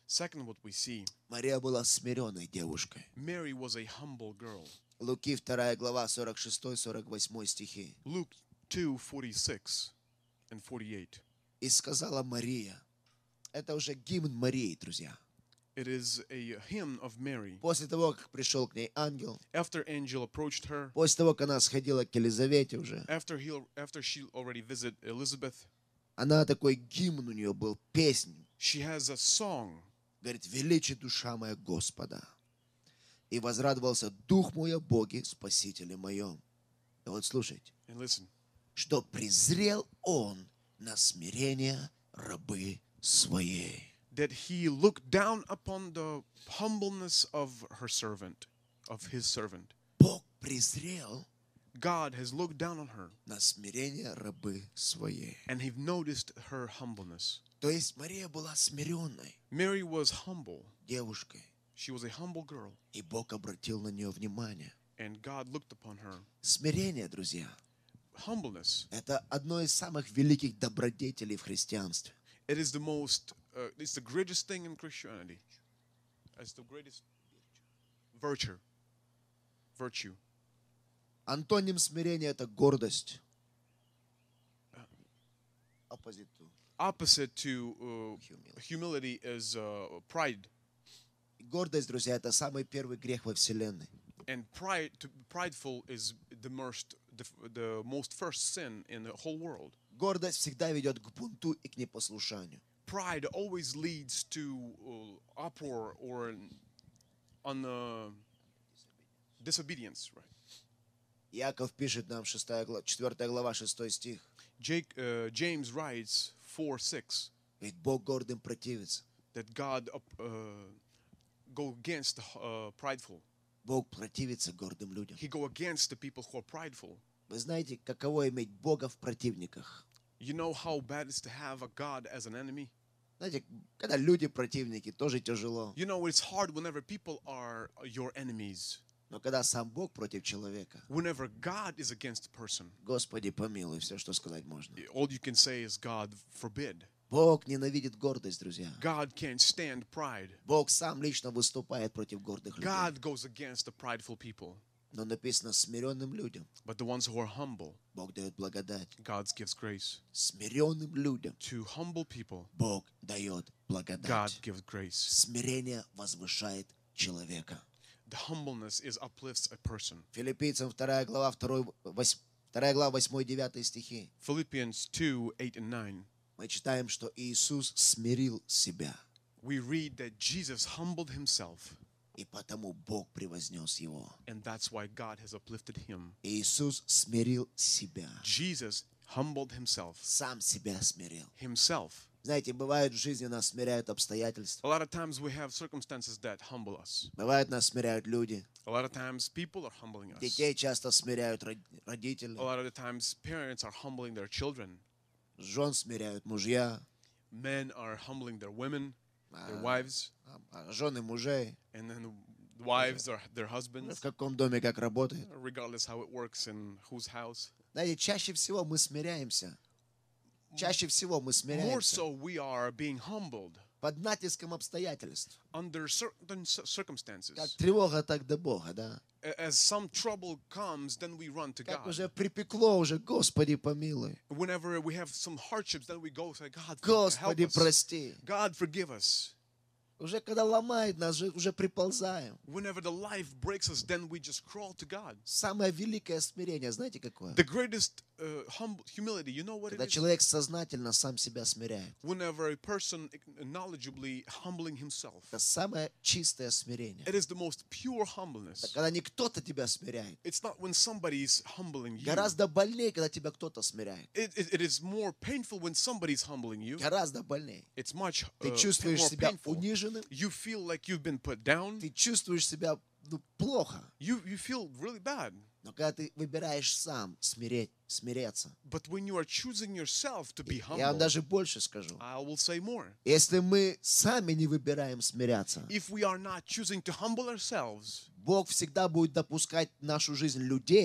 Speaker 2: Second, what we see,
Speaker 1: Мария была смиренной девушкой.
Speaker 2: Mary was a humble girl.
Speaker 1: Луки вторая глава, сорок шестой сорок восьмой стихи.
Speaker 2: Luke two forty-six and forty-eight.
Speaker 1: И сказала Мария. Это уже гимн Марии, друзья.
Speaker 2: It is a hymn of Mary.
Speaker 1: После того, как пришел к ней ангел,
Speaker 2: After angel approached her,
Speaker 1: после того, как она сходила к Елизавете уже,
Speaker 2: after he after she already visited Elizabeth,
Speaker 1: она такой гимн у нее был, песнь.
Speaker 2: she has a song.
Speaker 1: Говорит, величи душа моя Господа. И возрадовался дух мой о Боге, Спасителе моем. И вот слушайте,
Speaker 2: And listen,
Speaker 1: что презрел он на смирение рабы своей.
Speaker 2: that he looked down upon the humbleness of her servant, of his servant.
Speaker 1: Бог презрел
Speaker 2: God has looked down on her,
Speaker 1: на смирение рабы своей.
Speaker 2: and he noticed her humbleness.
Speaker 1: То есть Мария была смиренной
Speaker 2: Mary was humble.
Speaker 1: девушкой,
Speaker 2: She was a humble girl,
Speaker 1: и Бог обратил на нее внимание.
Speaker 2: and God looked upon her.
Speaker 1: Смирение, друзья,
Speaker 2: Humbleness,
Speaker 1: это одно из самых великих добродетелей в христианстве.
Speaker 2: it is the most, uh, it's the greatest thing in Christianity. It's the greatest virtue. Virtue.
Speaker 1: Антоним смирения – это гордость. Opposite to
Speaker 2: Opposite to uh,
Speaker 1: humility.
Speaker 2: humility is uh, pride.
Speaker 1: Гордость, друзья, это самый первый грех во Вселенной.
Speaker 2: And pride, to, prideful is the most, the, the most first sin in the whole world.
Speaker 1: Гордость всегда ведет к бунту и к непослушанию.
Speaker 2: Pride always leads to uh, uproar or on uh, disobedience, right?
Speaker 1: Иаков пишет нам, четвёртая глава, шестой стих.
Speaker 2: Jake, uh, James writes four six
Speaker 1: Ведь Бог гордым противится.
Speaker 2: that God uh, go against the uh, prideful.
Speaker 1: Бог противится гордым людям.
Speaker 2: He go against the people who are prideful.
Speaker 1: Вы знаете, каково иметь Бога в противниках?
Speaker 2: You know how bad it is to have a God as an enemy?
Speaker 1: Знаете, когда люди противники, тоже тяжело.
Speaker 2: You know, it's hard whenever people are your enemies.
Speaker 1: Но когда сам Бог против человека,
Speaker 2: Whenever God is against a person,
Speaker 1: Господи помилуй, все, что сказать можно.
Speaker 2: all you can say is God forbid.
Speaker 1: Бог ненавидит гордость, друзья.
Speaker 2: God can't stand pride.
Speaker 1: Бог сам лично выступает против гордых людей.
Speaker 2: God goes against the prideful people.
Speaker 1: Но написано смиренным людям.
Speaker 2: But the ones who are humble,
Speaker 1: Бог дает благодать.
Speaker 2: God gives grace.
Speaker 1: Смиренным людям
Speaker 2: To humble people,
Speaker 1: Бог дает
Speaker 2: God
Speaker 1: благодать.
Speaker 2: gives grace.
Speaker 1: Смирение возвышает человека.
Speaker 2: The humbleness is uplifts a person.
Speaker 1: Филиппийцам вторая глава, вторая глава, восьмой девятый стихи.
Speaker 2: Philippians two eight and nine.
Speaker 1: Мы читаем, что Иисус смирил себя,
Speaker 2: We read that Jesus humbled himself,
Speaker 1: и потому Бог превознес его.
Speaker 2: and that's why God has uplifted him.
Speaker 1: Иисус смирил себя,
Speaker 2: Jesus humbled himself.
Speaker 1: сам себя смирил.
Speaker 2: Himself.
Speaker 1: Знаете, бывает в жизни нас смиряют обстоятельства,
Speaker 2: A lot of times we have circumstances that humble us.
Speaker 1: бывает нас смиряют люди,
Speaker 2: A lot of times people are humbling us.
Speaker 1: детей часто смиряют род- родители,
Speaker 2: A lot of the times parents are humbling their children.
Speaker 1: жен смиряют мужья,
Speaker 2: Men are humbling their women, their
Speaker 1: а,
Speaker 2: wives,
Speaker 1: а, а жены мужей.
Speaker 2: and then the wives are their
Speaker 1: В
Speaker 2: husbands,
Speaker 1: каком доме как работает.
Speaker 2: regardless how it works in whose house.
Speaker 1: Знаете, чаще всего мы смиряемся. Чаще всего мы
Speaker 2: More
Speaker 1: смиряемся
Speaker 2: so, we are being humbled
Speaker 1: под натиском обстоятельств.
Speaker 2: under certain cir-
Speaker 1: Как
Speaker 2: circumstances.
Speaker 1: тревога, так до Бога, да?
Speaker 2: A- As some trouble comes, then we run to
Speaker 1: Как
Speaker 2: God.
Speaker 1: уже припекло уже, Господи помилуй.
Speaker 2: Whenever we have some hardships, then we go say, God, help
Speaker 1: Господи
Speaker 2: us.
Speaker 1: прости.
Speaker 2: God, forgive us.
Speaker 1: Уже когда ломает нас, же- уже приползаем.
Speaker 2: Whenever the life breaks us, then we just crawl to God.
Speaker 1: Самое великое смирение, знаете какое?
Speaker 2: The greatest uh, humble humility, you know what it
Speaker 1: Когда
Speaker 2: is?
Speaker 1: человек сознательно сам себя смиряет.
Speaker 2: Whenever a person knowledgeably humbling himself,
Speaker 1: Это самое чистое смирение.
Speaker 2: it is the most pure humbleness.
Speaker 1: Когда не кто-то тебя смиряет.
Speaker 2: It's not when somebody is humbling you.
Speaker 1: Гораздо больнее, когда тебя кто-то смиряет.
Speaker 2: It, it, it is more painful when somebody's humbling you.
Speaker 1: Гораздо больнее.
Speaker 2: It's much uh,
Speaker 1: Ты чувствуешь
Speaker 2: more
Speaker 1: себя
Speaker 2: painful.
Speaker 1: униженным.
Speaker 2: You feel like you've been put down.
Speaker 1: Ты чувствуешь себя ну, плохо.
Speaker 2: You, you feel really bad.
Speaker 1: Но когда ты выбираешь сам смиреть, смиряться.
Speaker 2: But when you are choosing yourself to be
Speaker 1: Я вам
Speaker 2: humble,
Speaker 1: даже больше скажу.
Speaker 2: I will say more.
Speaker 1: Если мы сами не выбираем смиряться,
Speaker 2: If we are not choosing to humble ourselves,
Speaker 1: Бог всегда будет допускать в нашу жизнь людей,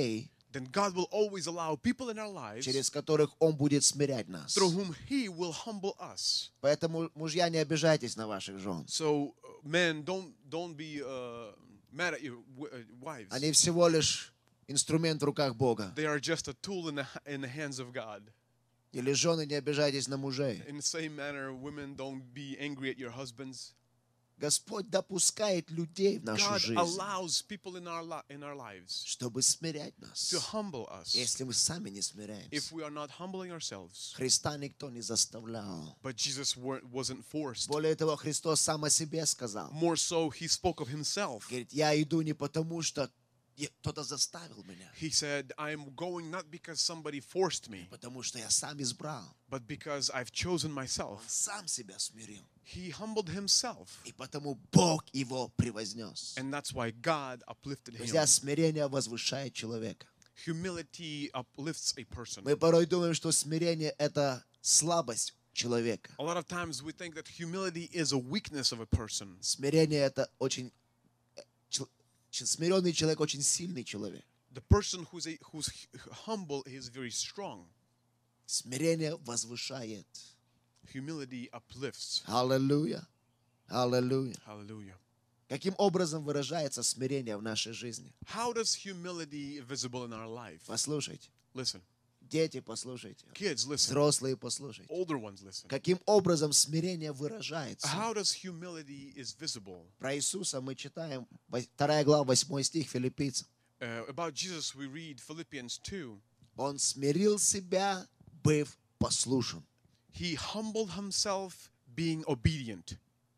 Speaker 2: then God will always allow people in our lives
Speaker 1: через которых Он будет смирять нас.
Speaker 2: through whom He will humble us.
Speaker 1: Поэтому, мужья, не обижайтесь на ваших жен.
Speaker 2: So, uh, men, don't don't be uh, mad at your w- uh, wives.
Speaker 1: Они всего лишь инструмент в руках Бога.
Speaker 2: They are just a tool in the ha- in the hands of God.
Speaker 1: Или жены, не обижайтесь на мужей.
Speaker 2: In the same manner, women, don't be angry at your husbands.
Speaker 1: Господь допускает людей в нашу
Speaker 2: God
Speaker 1: жизнь,
Speaker 2: allows people in our li- in our lives
Speaker 1: чтобы смирять нас.
Speaker 2: to humble us.
Speaker 1: Если мы сами не
Speaker 2: If
Speaker 1: смиряемся.
Speaker 2: we are not humbling ourselves,
Speaker 1: Христа никто не заставлял.
Speaker 2: but Jesus weren't, wasn't forced.
Speaker 1: Более того, Христос сам о себе сказал.
Speaker 2: More so, He spoke of Himself.
Speaker 1: Говорит, я иду не потому, что я- кто-то заставил меня,
Speaker 2: He said, I am going not because somebody forced me,
Speaker 1: потому что я сам избрал.
Speaker 2: but because I've chosen
Speaker 1: Он
Speaker 2: myself.
Speaker 1: сам себя смирил.
Speaker 2: He humbled Himself.
Speaker 1: И потому Бог его превознес.
Speaker 2: And that's why God uplifted
Speaker 1: Друзья,
Speaker 2: Him.
Speaker 1: смирение возвышает человека.
Speaker 2: Humility uplifts a person.
Speaker 1: Мы порой думаем, что смирение – это слабость человека.
Speaker 2: A lot of times we think that humility is a weakness of a person.
Speaker 1: Смирение – это очень... э, чел- ч- Смиренный человек – очень сильный человек.
Speaker 2: The person who's, a, who's hu- humble is very strong.
Speaker 1: Смирение возвышает.
Speaker 2: Humility uplifts.
Speaker 1: Аллилуйя. Аллилуйя.
Speaker 2: Hallelujah.
Speaker 1: Каким образом выражается смирение в нашей жизни?
Speaker 2: How does humility visible in our life?
Speaker 1: Послушайте.
Speaker 2: Listen.
Speaker 1: Дети, послушайте.
Speaker 2: Kids, listen.
Speaker 1: Взрослые, послушайте.
Speaker 2: Older ones, listen.
Speaker 1: Каким образом смирение выражается?
Speaker 2: How does humility is visible?
Speaker 1: Про Иисуса мы читаем во- вторая глава, восьмой стих Филиппийцам.
Speaker 2: Uh, about Jesus, we read Philippians two.
Speaker 1: Он смирил себя, быв послушен.
Speaker 2: He humbled himself, being obedient.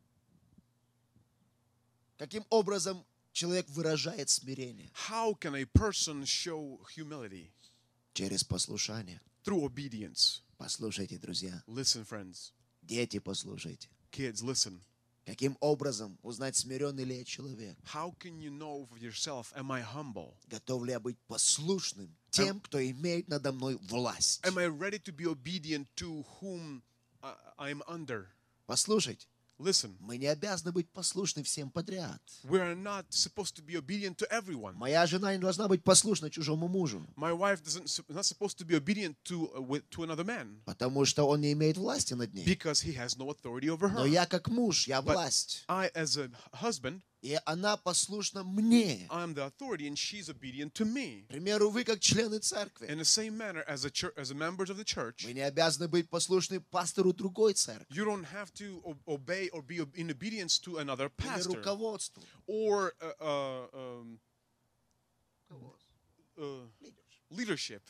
Speaker 1: Каким образом человек выражает смирение?
Speaker 2: How can a person show humility?
Speaker 1: Через послушание.
Speaker 2: Through obedience.
Speaker 1: Послушайте, друзья.
Speaker 2: Listen, friends.
Speaker 1: Дети, послушайте.
Speaker 2: Kids, listen.
Speaker 1: Каким образом узнать, смиренный ли я человек?
Speaker 2: How can you know for yourself, am I humble?
Speaker 1: Готов ли я быть послушным тем, кто имеет надо мной власть?
Speaker 2: Am I ready to be obedient to whom I I am under?
Speaker 1: Послушайте,
Speaker 2: Listen,
Speaker 1: мы не обязаны быть послушны всем подряд.
Speaker 2: we are not supposed to be obedient to everyone.
Speaker 1: Моя жена не должна быть послушна чужому мужу,
Speaker 2: My wife doesn't not supposed to be obedient to uh, with, to another man
Speaker 1: потому что он не имеет власти над ней.
Speaker 2: because he has no authority over
Speaker 1: Но
Speaker 2: her.
Speaker 1: я как муж, я
Speaker 2: But
Speaker 1: власть.
Speaker 2: I, as a husband,
Speaker 1: И она послушна мне.
Speaker 2: I'm the authority, and she's obedient to me.
Speaker 1: К примеру, вы как члены церкви.
Speaker 2: In the same manner, as a church, as a members of the church,
Speaker 1: Вы не обязаны быть послушны пастору другой церкви
Speaker 2: you don't have to o- obey or be ob- in obedience to another
Speaker 1: или
Speaker 2: pastor
Speaker 1: руководству.
Speaker 2: or uh, uh, um, uh, leadership.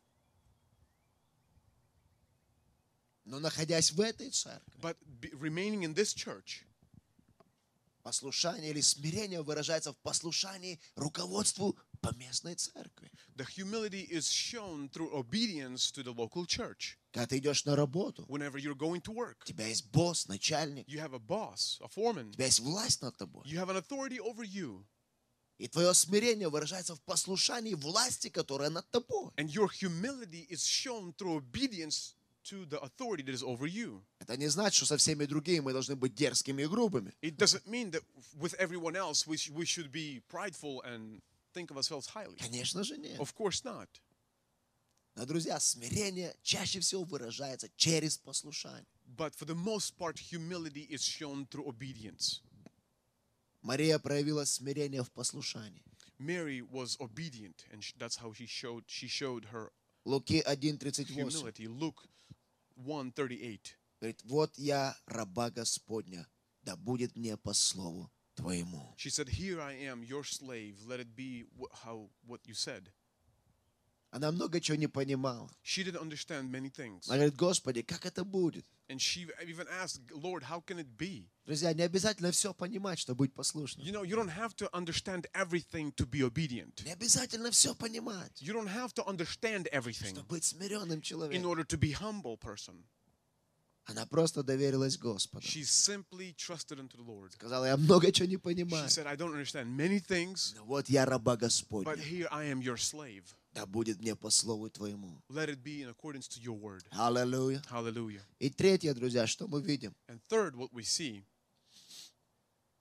Speaker 1: Но находясь в этой церкви,
Speaker 2: But be, remaining in this church,
Speaker 1: послушание или смирение выражается в послушании руководству поместной церкви.
Speaker 2: the humility is shown through obedience to the local church.
Speaker 1: Когда ты идешь на работу,
Speaker 2: Whenever you're going to work,
Speaker 1: у тебя есть босс, начальник,
Speaker 2: you have a boss, a foreman.
Speaker 1: у тебя есть власть над тобой.
Speaker 2: You have an authority over you.
Speaker 1: И твое смирение выражается в послушании власти, которая над тобой.
Speaker 2: And your humility is shown through obedience to the authority that is over you.
Speaker 1: Это не значит, что со всеми другими мы должны быть дерзкими и грубыми.
Speaker 2: It doesn't mean that with everyone else we, sh- we should be prideful and think of ourselves highly.
Speaker 1: Конечно же нет.
Speaker 2: Of course not.
Speaker 1: Но, друзья, смирение чаще всего выражается через послушание.
Speaker 2: But for the most part, humility is shown through obedience.
Speaker 1: Мария проявила смирение в послушании.
Speaker 2: Mary was obedient, and sh- that's how she showed she showed her
Speaker 1: Луки один тридцать восемь
Speaker 2: humility. Luke one thirty-eight.
Speaker 1: говорит, вот я раба Господня, да будет мне по слову твоему.
Speaker 2: She said, "Here I am, your slave. Let it be wh- how what you said."
Speaker 1: Она много чего не понимала.
Speaker 2: She didn't understand many things,
Speaker 1: Она говорит, Господи, как это будет?
Speaker 2: and she even asked, "Lord, how can it be?"
Speaker 1: Друзья, не обязательно все понимать, чтобы быть послушным.
Speaker 2: You know, you don't have to understand everything to be obedient.
Speaker 1: Не обязательно все понимать,
Speaker 2: You don't have to understand everything
Speaker 1: чтобы быть смиренным
Speaker 2: in
Speaker 1: человеком.
Speaker 2: order to be humble person.
Speaker 1: Она просто доверилась Господу.
Speaker 2: She simply trusted unto the Lord.
Speaker 1: Сказала, я много чего не
Speaker 2: She
Speaker 1: понимаю.
Speaker 2: said, "I don't understand many things,
Speaker 1: Но вот я раба
Speaker 2: but
Speaker 1: Господня,
Speaker 2: here I am your slave.
Speaker 1: да будет мне по слову твоему.
Speaker 2: Let it be in accordance to your word."
Speaker 1: Аллилуйя.
Speaker 2: Hallelujah.
Speaker 1: И третье, друзья, что мы видим?
Speaker 2: And third, what we see,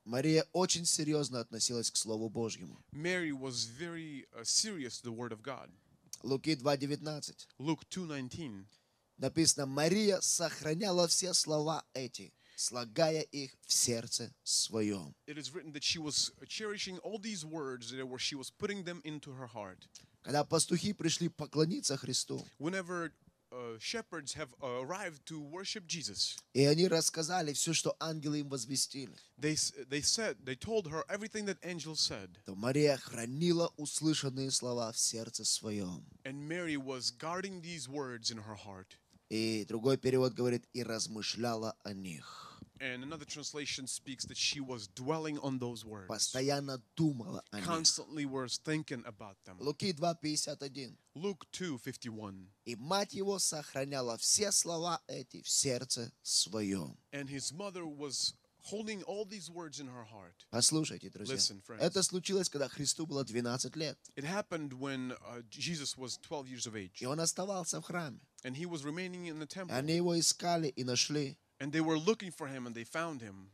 Speaker 1: Мария очень серьезно относилась к Слову Божьему.
Speaker 2: Mary was very uh, serious to the word of God.
Speaker 1: Луки два девятнадцать.
Speaker 2: Luke two nineteen.
Speaker 1: Написано, Мария сохраняла все слова эти, слагая их в сердце своем.
Speaker 2: It is written that she was cherishing all these words, that were, she was putting them into her heart.
Speaker 1: Когда пастухи пришли поклониться Христу,
Speaker 2: Whenever uh, shepherds have uh, arrived to worship Jesus,
Speaker 1: и они рассказали все, что ангелы им возвестили,
Speaker 2: they s- they said they told her everything that angels said,
Speaker 1: то Мария хранила услышанные слова в сердце своем.
Speaker 2: and Mary was guarding these words in her heart.
Speaker 1: И другой перевод говорит, и размышляла о них.
Speaker 2: And another translation speaks that she was dwelling on those words,
Speaker 1: Постоянно думала о них.
Speaker 2: constantly was thinking about them.
Speaker 1: Луки два пятьдесят один.
Speaker 2: Luke two fifty-one.
Speaker 1: И мать его сохраняла все слова эти в сердце своем.
Speaker 2: And his mother was holding all these words in her heart.
Speaker 1: Послушайте, друзья.
Speaker 2: Listen, friends.
Speaker 1: Это случилось, когда Христу было двенадцать лет.
Speaker 2: It happened when uh, Jesus was twelve years of age,
Speaker 1: И он оставался в храме.
Speaker 2: and he was remaining in the temple.
Speaker 1: Они его искали и нашли.
Speaker 2: And they were looking for him, and they found him.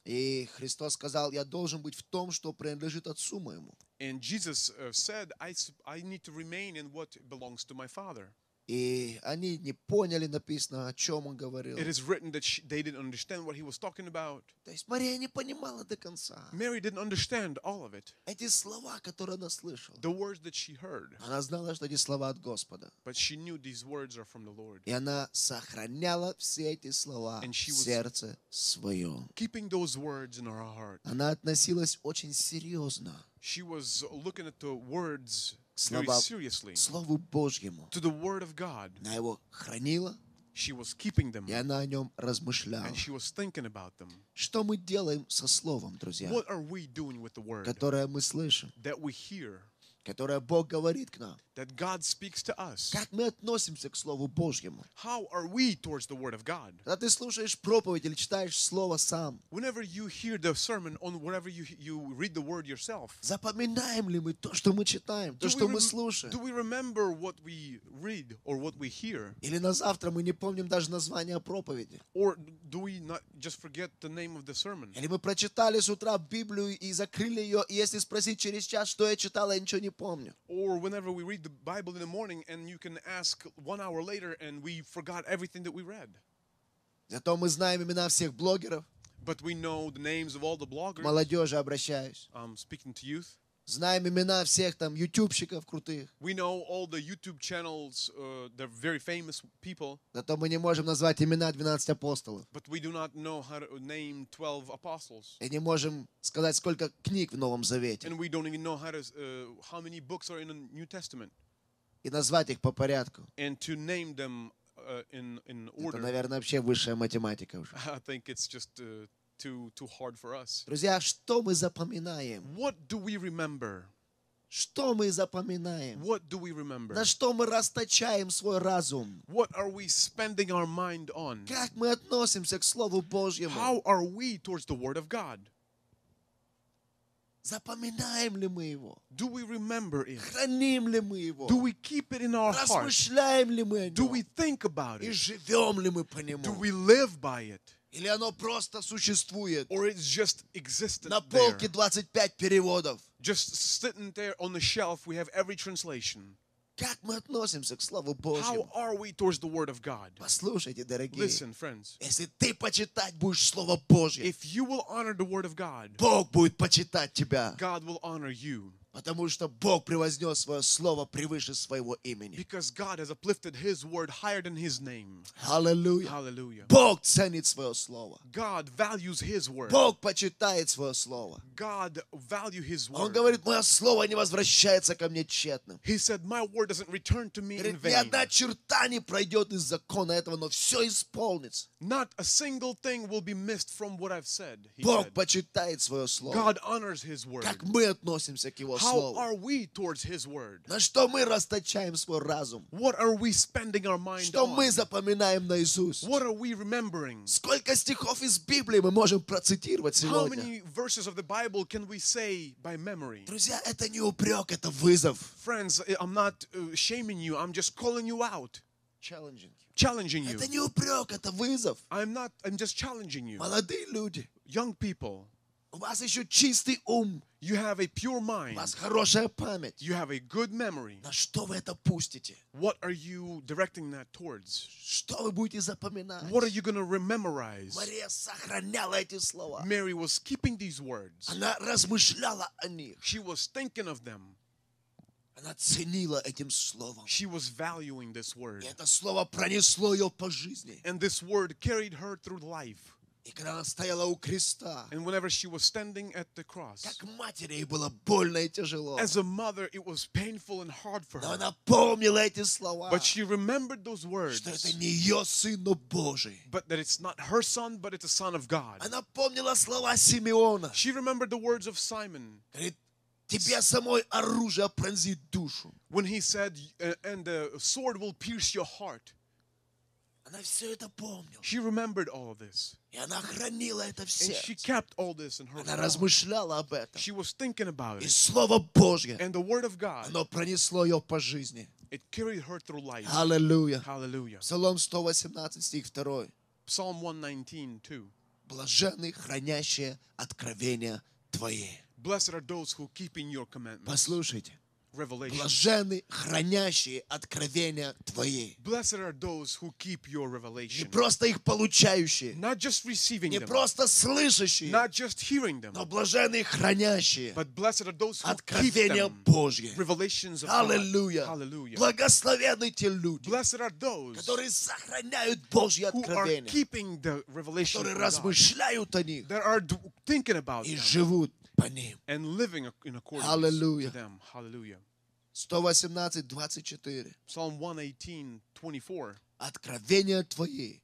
Speaker 1: И Христос сказал, я должен быть в том, что принадлежит Отцу моему.
Speaker 2: And Jesus uh, said, I, s- I need to remain in what belongs to my Father.
Speaker 1: И они не поняли, написано, о чем он говорил.
Speaker 2: It is written that she, they didn't understand what he was talking about.
Speaker 1: То есть Мария не понимала до конца.
Speaker 2: Mary didn't understand all of it,
Speaker 1: Эти слова, которые она слышала.
Speaker 2: the words that she heard.
Speaker 1: Она знала, что эти слова от Господа.
Speaker 2: But she knew these words are from the Lord.
Speaker 1: И она сохраняла все эти слова
Speaker 2: And
Speaker 1: в
Speaker 2: she was-
Speaker 1: сердце своем.
Speaker 2: Keeping those words in her heart,
Speaker 1: Она относилась очень серьезно
Speaker 2: she was looking at the words very
Speaker 1: Слова-
Speaker 2: seriously,
Speaker 1: к Слову Божьему.
Speaker 2: to the Word of God.
Speaker 1: Она его хранила,
Speaker 2: She was keeping them,
Speaker 1: и она о нем размышляла.
Speaker 2: and she was thinking about them.
Speaker 1: Что мы делаем со Словом, друзья,
Speaker 2: What are we doing with the Word
Speaker 1: которое мы слышим,
Speaker 2: that we hear,
Speaker 1: которое Бог говорит к нам?
Speaker 2: that God speaks to us?
Speaker 1: Как мы относимся к Слову Божьему?
Speaker 2: How are we towards the Word of God?
Speaker 1: Когда ты слушаешь проповедь или читаешь Слово сам,
Speaker 2: Whenever you hear the sermon, on wherever you you read the Word yourself,
Speaker 1: запоминаем ли мы то, что мы читаем, то,
Speaker 2: do
Speaker 1: что
Speaker 2: we,
Speaker 1: мы
Speaker 2: rem-
Speaker 1: слушаем?
Speaker 2: do we remember what we read or what we hear?
Speaker 1: Или на завтра мы не помним даже название проповеди?
Speaker 2: Or do we not just forget the name of the sermon?
Speaker 1: Или мы прочитали с утра Библию и закрыли ее, и если спросить через час, что я читал, я ничего не помню.
Speaker 2: Or whenever we read the Bible in the morning and you can ask one hour later and we forgot everything that we read.
Speaker 1: Зато мы знаем имена всех блогеров,
Speaker 2: But we know the names of all the
Speaker 1: к
Speaker 2: bloggers.
Speaker 1: молодежи обращаюсь.
Speaker 2: I'm speaking to youth.
Speaker 1: Знаем имена всех там ютубщиков крутых.
Speaker 2: We know all the YouTube channels, uh, they're very famous people,
Speaker 1: Зато мы не можем назвать имена двенадцати апостолов.
Speaker 2: but we do not know how to name twelve apostles.
Speaker 1: И не можем сказать, сколько книг в Новом Завете.
Speaker 2: And we don't even know how to uh, how many books are in the New Testament,
Speaker 1: И назвать их по порядку.
Speaker 2: and to name them uh, in in
Speaker 1: Это,
Speaker 2: order.
Speaker 1: наверное, вообще высшая математика уже.
Speaker 2: I think it's just uh, too too hard for us.
Speaker 1: Друзья, что мы запоминаем?
Speaker 2: What do we remember?
Speaker 1: Что мы запоминаем?
Speaker 2: What do we remember?
Speaker 1: На что мы расточаем свой разум?
Speaker 2: What are we spending our mind on?
Speaker 1: Как мы относимся к Слову Божьему?
Speaker 2: How are we towards the Word of God?
Speaker 1: Запоминаем ли мы его?
Speaker 2: Do we remember it?
Speaker 1: Храним ли мы его?
Speaker 2: Do we keep it in our heart?
Speaker 1: Размышляем ли мы о
Speaker 2: Do
Speaker 1: нем?
Speaker 2: we think about
Speaker 1: И
Speaker 2: it?
Speaker 1: живем ли мы по нему?
Speaker 2: Do we live by it?
Speaker 1: Или оно просто существует?
Speaker 2: Or it's just existent
Speaker 1: На
Speaker 2: there?
Speaker 1: полке двадцать пять переводов.
Speaker 2: Just sitting there on the shelf, we have every translation.
Speaker 1: Как мы относимся к Слову
Speaker 2: How
Speaker 1: Божьему?
Speaker 2: are we towards the Word of God?
Speaker 1: Послушайте, дорогие,
Speaker 2: Listen, friends.
Speaker 1: если ты почитать будешь Слово Божье,
Speaker 2: If you will honor the Word of God,
Speaker 1: Бог будет почитать тебя,
Speaker 2: God will honor you.
Speaker 1: потому что Бог превознес свое Слово превыше своего имени.
Speaker 2: Because God has uplifted His Word higher than His name.
Speaker 1: Аллилуйя.
Speaker 2: Hallelujah.
Speaker 1: Бог ценит свое Слово.
Speaker 2: God values His Word.
Speaker 1: Бог почитает свое Слово.
Speaker 2: God value His
Speaker 1: Он
Speaker 2: Word.
Speaker 1: говорит, мое Слово не возвращается ко мне тщетным.
Speaker 2: He said, my word doesn't return to me in
Speaker 1: Говорит, ни
Speaker 2: vain.
Speaker 1: одна черта не пройдет из закона этого, но все исполнится.
Speaker 2: Not a single thing will be missed from what I've said. He
Speaker 1: Бог
Speaker 2: said.
Speaker 1: почитает свое Слово.
Speaker 2: God honors His Word.
Speaker 1: Как мы относимся к Его
Speaker 2: How
Speaker 1: Слову?
Speaker 2: are we towards His Word?
Speaker 1: На что мы расточаем свой разум?
Speaker 2: What are we spending our mind
Speaker 1: Что мы
Speaker 2: on?
Speaker 1: запоминаем наизусть?
Speaker 2: What are we remembering?
Speaker 1: Сколько стихов из Библии мы можем процитировать
Speaker 2: How
Speaker 1: сегодня?
Speaker 2: many verses of the Bible can we say by memory?
Speaker 1: Друзья, это не упрек, это вызов.
Speaker 2: Friends, I'm not uh, shaming you. I'm just calling you out,
Speaker 1: Challenging.
Speaker 2: challenging you.
Speaker 1: Это не упрек, это вызов.
Speaker 2: I'm not, I'm just challenging you.
Speaker 1: Молодые люди,
Speaker 2: Young people,
Speaker 1: У вас еще чистый ум.
Speaker 2: You have a pure
Speaker 1: У
Speaker 2: mind.
Speaker 1: вас хорошая память.
Speaker 2: You have a good memory.
Speaker 1: На что вы это пустите?
Speaker 2: What are you directing that towards?
Speaker 1: Что вы будете запоминать?
Speaker 2: What are you going to rememorize?
Speaker 1: Мария сохраняла эти слова.
Speaker 2: Mary was keeping these words.
Speaker 1: Она размышляла о них.
Speaker 2: She was thinking of them.
Speaker 1: Она ценила этим словом.
Speaker 2: She was valuing this word.
Speaker 1: И это слово пронесло ее по жизни.
Speaker 2: And this word carried her through life.
Speaker 1: И когда она стояла у креста,
Speaker 2: And whenever she was standing at the cross,
Speaker 1: как матери ей было больно и тяжело.
Speaker 2: as a mother, it was painful and hard for
Speaker 1: Но
Speaker 2: her.
Speaker 1: она помнила эти слова,
Speaker 2: But she remembered those words.
Speaker 1: что это не ее сын, но Божий.
Speaker 2: But that it's not her son, but it's a son of God.
Speaker 1: Она помнила слова Симеона.
Speaker 2: She remembered the words of Simon
Speaker 1: Говорит, тебе самой оружие пронзит душу.
Speaker 2: when he said, "Uh, and the sword will pierce your heart."
Speaker 1: Она все это помнила.
Speaker 2: She remembered all of this.
Speaker 1: И она хранила это в
Speaker 2: And she
Speaker 1: сердце.
Speaker 2: kept all this in her
Speaker 1: Она
Speaker 2: heart.
Speaker 1: размышляла об этом.
Speaker 2: She was thinking about
Speaker 1: И
Speaker 2: it.
Speaker 1: Слово Божье,
Speaker 2: And the word of God,
Speaker 1: оно пронесло ее по жизни.
Speaker 2: it carried her through life.
Speaker 1: Аллилуйя.
Speaker 2: Hallelujah.
Speaker 1: Псалом сто восемнадцать, стих два.
Speaker 2: Psalm one nineteen, two.
Speaker 1: Блаженны, хранящие откровения Твои.
Speaker 2: Blessed are those who keep in your commandments.
Speaker 1: Послушайте.
Speaker 2: Revelation.
Speaker 1: Блаженны, хранящие откровения Твои.
Speaker 2: Blessed are those who keep your
Speaker 1: Не
Speaker 2: revelation.
Speaker 1: просто их получающие,
Speaker 2: Not just receiving
Speaker 1: не
Speaker 2: them,
Speaker 1: просто слышащие,
Speaker 2: not just hearing them,
Speaker 1: но блаженны хранящие
Speaker 2: but blessed are those who keep
Speaker 1: откровения
Speaker 2: them.
Speaker 1: Божьи.
Speaker 2: Revelations of God.
Speaker 1: Аллилуйя.
Speaker 2: Hallelujah.
Speaker 1: Благословенны те люди,
Speaker 2: Blessed are those
Speaker 1: которые сохраняют Божьи
Speaker 2: who are
Speaker 1: откровения,
Speaker 2: keeping the revelation
Speaker 1: которые
Speaker 2: of God,
Speaker 1: размышляют о них
Speaker 2: that are d- thinking about
Speaker 1: и
Speaker 2: them
Speaker 1: живут по ним.
Speaker 2: and living ac- in accordance
Speaker 1: Hallelujah.
Speaker 2: to them. Hallelujah.
Speaker 1: сто восемнадцать, двадцать четыре.
Speaker 2: Psalm one eighteen, twenty-four.
Speaker 1: Откровения Твои,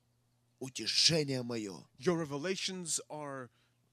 Speaker 1: утешение мое.
Speaker 2: Your revelations are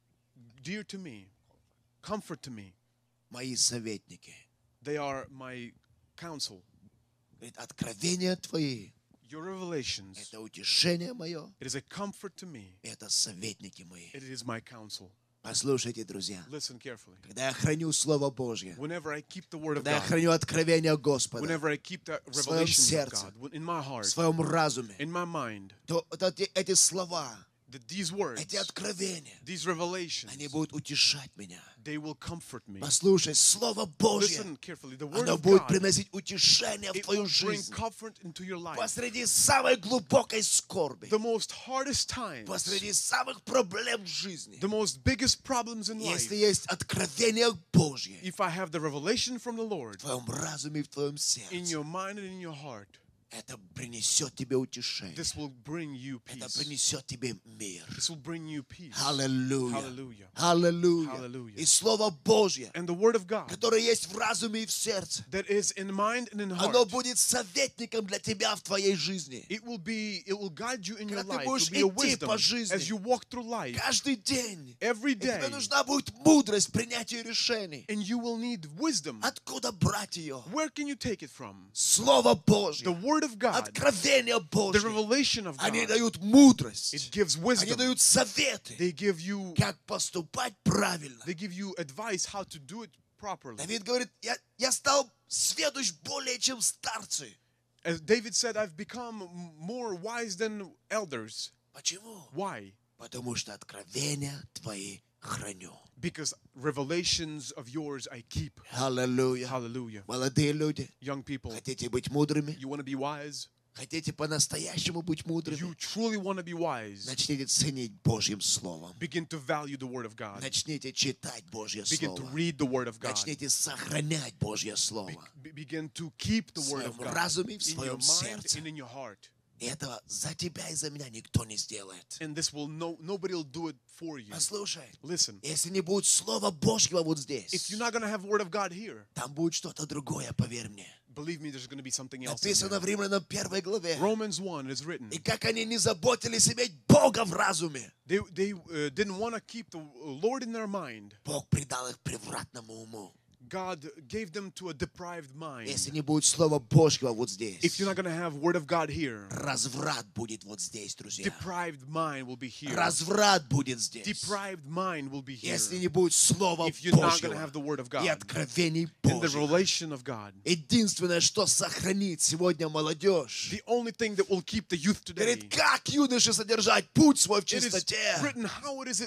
Speaker 2: dear to me, comfort to me.
Speaker 1: Мои советники.
Speaker 2: They are my counsel.
Speaker 1: Говорит, откровения Твои,
Speaker 2: Your revelations,
Speaker 1: это утешение мое,
Speaker 2: it is a comfort to me.
Speaker 1: это советники мои.
Speaker 2: It is my counsel.
Speaker 1: Послушайте, друзья,
Speaker 2: Listen carefully.
Speaker 1: когда я храню Слово Божье,
Speaker 2: Whenever I keep the word of
Speaker 1: когда я
Speaker 2: God,
Speaker 1: храню откровения Господа
Speaker 2: whenever I keep the
Speaker 1: в своем
Speaker 2: revelations of
Speaker 1: сердце,
Speaker 2: God in my
Speaker 1: в
Speaker 2: heart,
Speaker 1: своем разуме,
Speaker 2: in my mind,
Speaker 1: то вот эти, эти слова,
Speaker 2: that these words,
Speaker 1: эти откровения,
Speaker 2: these revelations,
Speaker 1: они будут утешать меня.
Speaker 2: they will comfort me.
Speaker 1: Послушай, Слово Божье,
Speaker 2: Listen carefully. The word
Speaker 1: оно
Speaker 2: of
Speaker 1: будет
Speaker 2: God,
Speaker 1: приносить утешение в
Speaker 2: it
Speaker 1: твою
Speaker 2: will bring
Speaker 1: жизнь
Speaker 2: comfort into your life.
Speaker 1: посреди самой глубокой скорби,
Speaker 2: The most hardest times,
Speaker 1: посреди самых проблем в жизни.
Speaker 2: the most biggest problems in life,
Speaker 1: Если есть откровение Божье
Speaker 2: if I have the revelation from the Lord
Speaker 1: в твоем разуме и в твоем
Speaker 2: in
Speaker 1: сердце,
Speaker 2: your mind and in your heart,
Speaker 1: это принесет тебе утешение.
Speaker 2: this will bring you
Speaker 1: Это
Speaker 2: peace.
Speaker 1: принесет тебе мир.
Speaker 2: This will bring you peace.
Speaker 1: Аллилуйя.
Speaker 2: Hallelujah.
Speaker 1: Аллилуйя.
Speaker 2: Hallelujah.
Speaker 1: И Слово Божье,
Speaker 2: And the word of God
Speaker 1: которое есть в разуме и в сердце,
Speaker 2: that is in mind and in
Speaker 1: оно
Speaker 2: heart,
Speaker 1: будет советником для тебя в твоей жизни.
Speaker 2: it will be, it will guide you in your
Speaker 1: Когда ты
Speaker 2: life. It
Speaker 1: будешь
Speaker 2: will be a
Speaker 1: идти
Speaker 2: wisdom
Speaker 1: по жизни,
Speaker 2: as you walk through life
Speaker 1: каждый день.
Speaker 2: every
Speaker 1: И тебе
Speaker 2: day.
Speaker 1: нужна будет мудрость принятия решений.
Speaker 2: And you will need wisdom.
Speaker 1: Откуда брать ее?
Speaker 2: Where can you take it from?
Speaker 1: Слово
Speaker 2: The
Speaker 1: Божье,
Speaker 2: word of God,
Speaker 1: откровение
Speaker 2: the
Speaker 1: Божье.
Speaker 2: revelation of
Speaker 1: Они
Speaker 2: God,
Speaker 1: дают мудрость.
Speaker 2: it gives
Speaker 1: Они
Speaker 2: wisdom.
Speaker 1: дают советы,
Speaker 2: They give you,
Speaker 1: как поступать правильно.
Speaker 2: they give you advice how to do it properly.
Speaker 1: Давид говорит, я, я стал сведущ более, чем старцы.
Speaker 2: As David said, I've become m- more wise than elders.
Speaker 1: Почему?
Speaker 2: Why?
Speaker 1: Потому что откровения твои храню.
Speaker 2: Because revelations of yours I keep.
Speaker 1: Аллилуйя.
Speaker 2: Hallelujah.
Speaker 1: Молодые люди,
Speaker 2: Young people,
Speaker 1: хотите быть мудрыми?
Speaker 2: you want to be wise?
Speaker 1: Хотите по-настоящему быть мудрыми?
Speaker 2: You truly want to be wise?
Speaker 1: Начните ценить Божьим Словом.
Speaker 2: Begin to value the word of God.
Speaker 1: Начните читать Божье
Speaker 2: Begin to
Speaker 1: Слово.
Speaker 2: read the word of God.
Speaker 1: Начните сохранять Божье Слово.
Speaker 2: Be- begin to keep the
Speaker 1: В
Speaker 2: word of
Speaker 1: своем
Speaker 2: God
Speaker 1: разуме, в
Speaker 2: in your
Speaker 1: своем
Speaker 2: mind
Speaker 1: сердце.
Speaker 2: and in your heart.
Speaker 1: И этого за тебя и за меня никто не сделает.
Speaker 2: And this will no nobody will do it for you.
Speaker 1: Послушай,
Speaker 2: Listen,
Speaker 1: если не будет Слова Божьего вот здесь,
Speaker 2: if you're not going to have word of God here,
Speaker 1: там будет что-то другое, поверь мне.
Speaker 2: believe me, there's going to be something else. In
Speaker 1: Написано
Speaker 2: there.
Speaker 1: в Римлянам первой главе.
Speaker 2: Romans one is written.
Speaker 1: И как они не заботились иметь Бога в разуме,
Speaker 2: They they uh, didn't want to keep the Lord in their mind.
Speaker 1: Бог придал их превратному уму.
Speaker 2: God gave them to a deprived mind.
Speaker 1: Если не будет Слова Божьего вот здесь,
Speaker 2: If you're not going to have word of God here,
Speaker 1: разврат будет вот здесь, друзья.
Speaker 2: deprived mind will be here.
Speaker 1: Разврат будет здесь.
Speaker 2: Deprived mind will be here.
Speaker 1: Если не будет Слова
Speaker 2: If you're not going to
Speaker 1: Божьего
Speaker 2: have the word of
Speaker 1: и
Speaker 2: God
Speaker 1: откровений
Speaker 2: and the
Speaker 1: Божьих.
Speaker 2: revelation of God,
Speaker 1: Единственное, что сохранит сегодня молодежь,
Speaker 2: the only thing that will keep the youth today,
Speaker 1: говорит, как юноше содержать путь свой в
Speaker 2: it is
Speaker 1: чистоте.
Speaker 2: written how it is it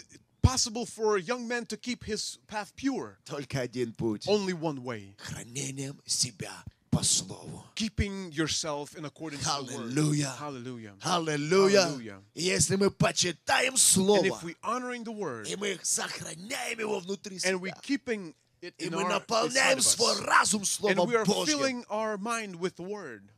Speaker 2: possible for a young man to keep his path pure?
Speaker 1: Только один путь.
Speaker 2: Only one way.
Speaker 1: Хранением себя по слову.
Speaker 2: Keeping yourself in accordance to the word.
Speaker 1: Hallelujah.
Speaker 2: Hallelujah.
Speaker 1: Аллилуйя.
Speaker 2: Hallelujah.
Speaker 1: И если мы почитаем
Speaker 2: And
Speaker 1: Слово,
Speaker 2: if we honoring the word
Speaker 1: и мы сохраняем его внутри
Speaker 2: and we
Speaker 1: себя,
Speaker 2: keeping it
Speaker 1: и
Speaker 2: in
Speaker 1: мы
Speaker 2: our inside
Speaker 1: наполняем
Speaker 2: of
Speaker 1: свой
Speaker 2: us,
Speaker 1: разум
Speaker 2: and
Speaker 1: Словом
Speaker 2: we are
Speaker 1: Божьим,
Speaker 2: filling our mind with the word,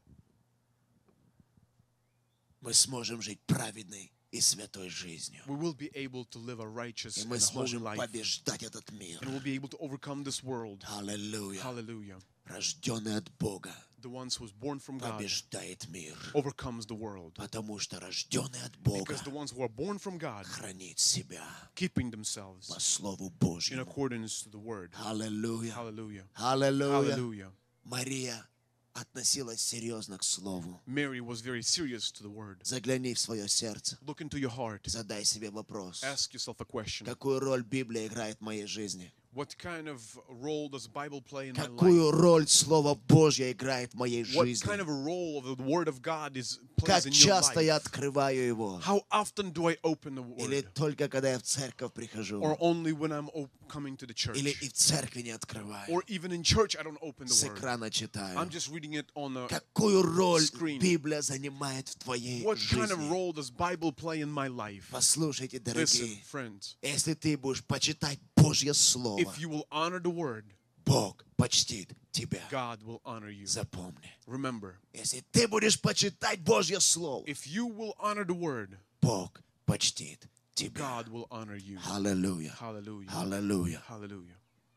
Speaker 1: мы сможем жить праведной и святой жизнью.
Speaker 2: we will be able to live a righteous
Speaker 1: И
Speaker 2: and
Speaker 1: мы
Speaker 2: a holy
Speaker 1: сможем
Speaker 2: life,
Speaker 1: побеждать этот мир.
Speaker 2: and we'll be able to overcome this world.
Speaker 1: Аллилуйя.
Speaker 2: Hallelujah.
Speaker 1: Рожденный от Бога
Speaker 2: The ones who was born from God
Speaker 1: побеждает мир.
Speaker 2: overcomes the world,
Speaker 1: Потому что рожденный от Бога
Speaker 2: because the ones who are born from God
Speaker 1: хранит себя
Speaker 2: keeping themselves
Speaker 1: по Слову
Speaker 2: in
Speaker 1: Божьему.
Speaker 2: accordance to the word.
Speaker 1: Аллилуйя.
Speaker 2: Hallelujah.
Speaker 1: Аллилуйя.
Speaker 2: Hallelujah.
Speaker 1: Мария относилась серьезно к Слову.
Speaker 2: Mary was very serious to the word.
Speaker 1: Загляни в свое сердце.
Speaker 2: Look into your heart.
Speaker 1: Задай себе вопрос.
Speaker 2: Ask yourself a question.
Speaker 1: Какую роль Библия играет в моей жизни?
Speaker 2: What kind of role does Bible play in my life?
Speaker 1: Какую роль Слово Божье играет в моей
Speaker 2: What
Speaker 1: жизни?
Speaker 2: kind of a role of the Word of God is
Speaker 1: Как
Speaker 2: plays in your
Speaker 1: часто я
Speaker 2: life?
Speaker 1: открываю его?
Speaker 2: How often do I open the
Speaker 1: Или
Speaker 2: Word?
Speaker 1: только когда я в церковь прихожу?
Speaker 2: Or only when I'm op- coming to the
Speaker 1: Или
Speaker 2: church?
Speaker 1: и в церкви не открываю?
Speaker 2: Or even in church I don't open
Speaker 1: С
Speaker 2: the Word.
Speaker 1: экрана читаю.
Speaker 2: I'm just reading it on a...
Speaker 1: Какую роль
Speaker 2: screen.
Speaker 1: Библия занимает в твоей
Speaker 2: What kind of
Speaker 1: жизни?
Speaker 2: role does Bible play in my life?
Speaker 1: Послушайте,
Speaker 2: Listen,
Speaker 1: дорогие,
Speaker 2: friends.
Speaker 1: если ты будешь почитать Божье Слово,
Speaker 2: If you will honor the Word,
Speaker 1: Бог почтит тебя.
Speaker 2: God will honor you.
Speaker 1: Запомни.
Speaker 2: Remember,
Speaker 1: Если ты будешь почитать Божье Слово,
Speaker 2: if you will honor the Word,
Speaker 1: Бог почтит тебя.
Speaker 2: God will honor you.
Speaker 1: Аллилуйя.
Speaker 2: Hallelujah.
Speaker 1: Аллилуйя.
Speaker 2: Hallelujah.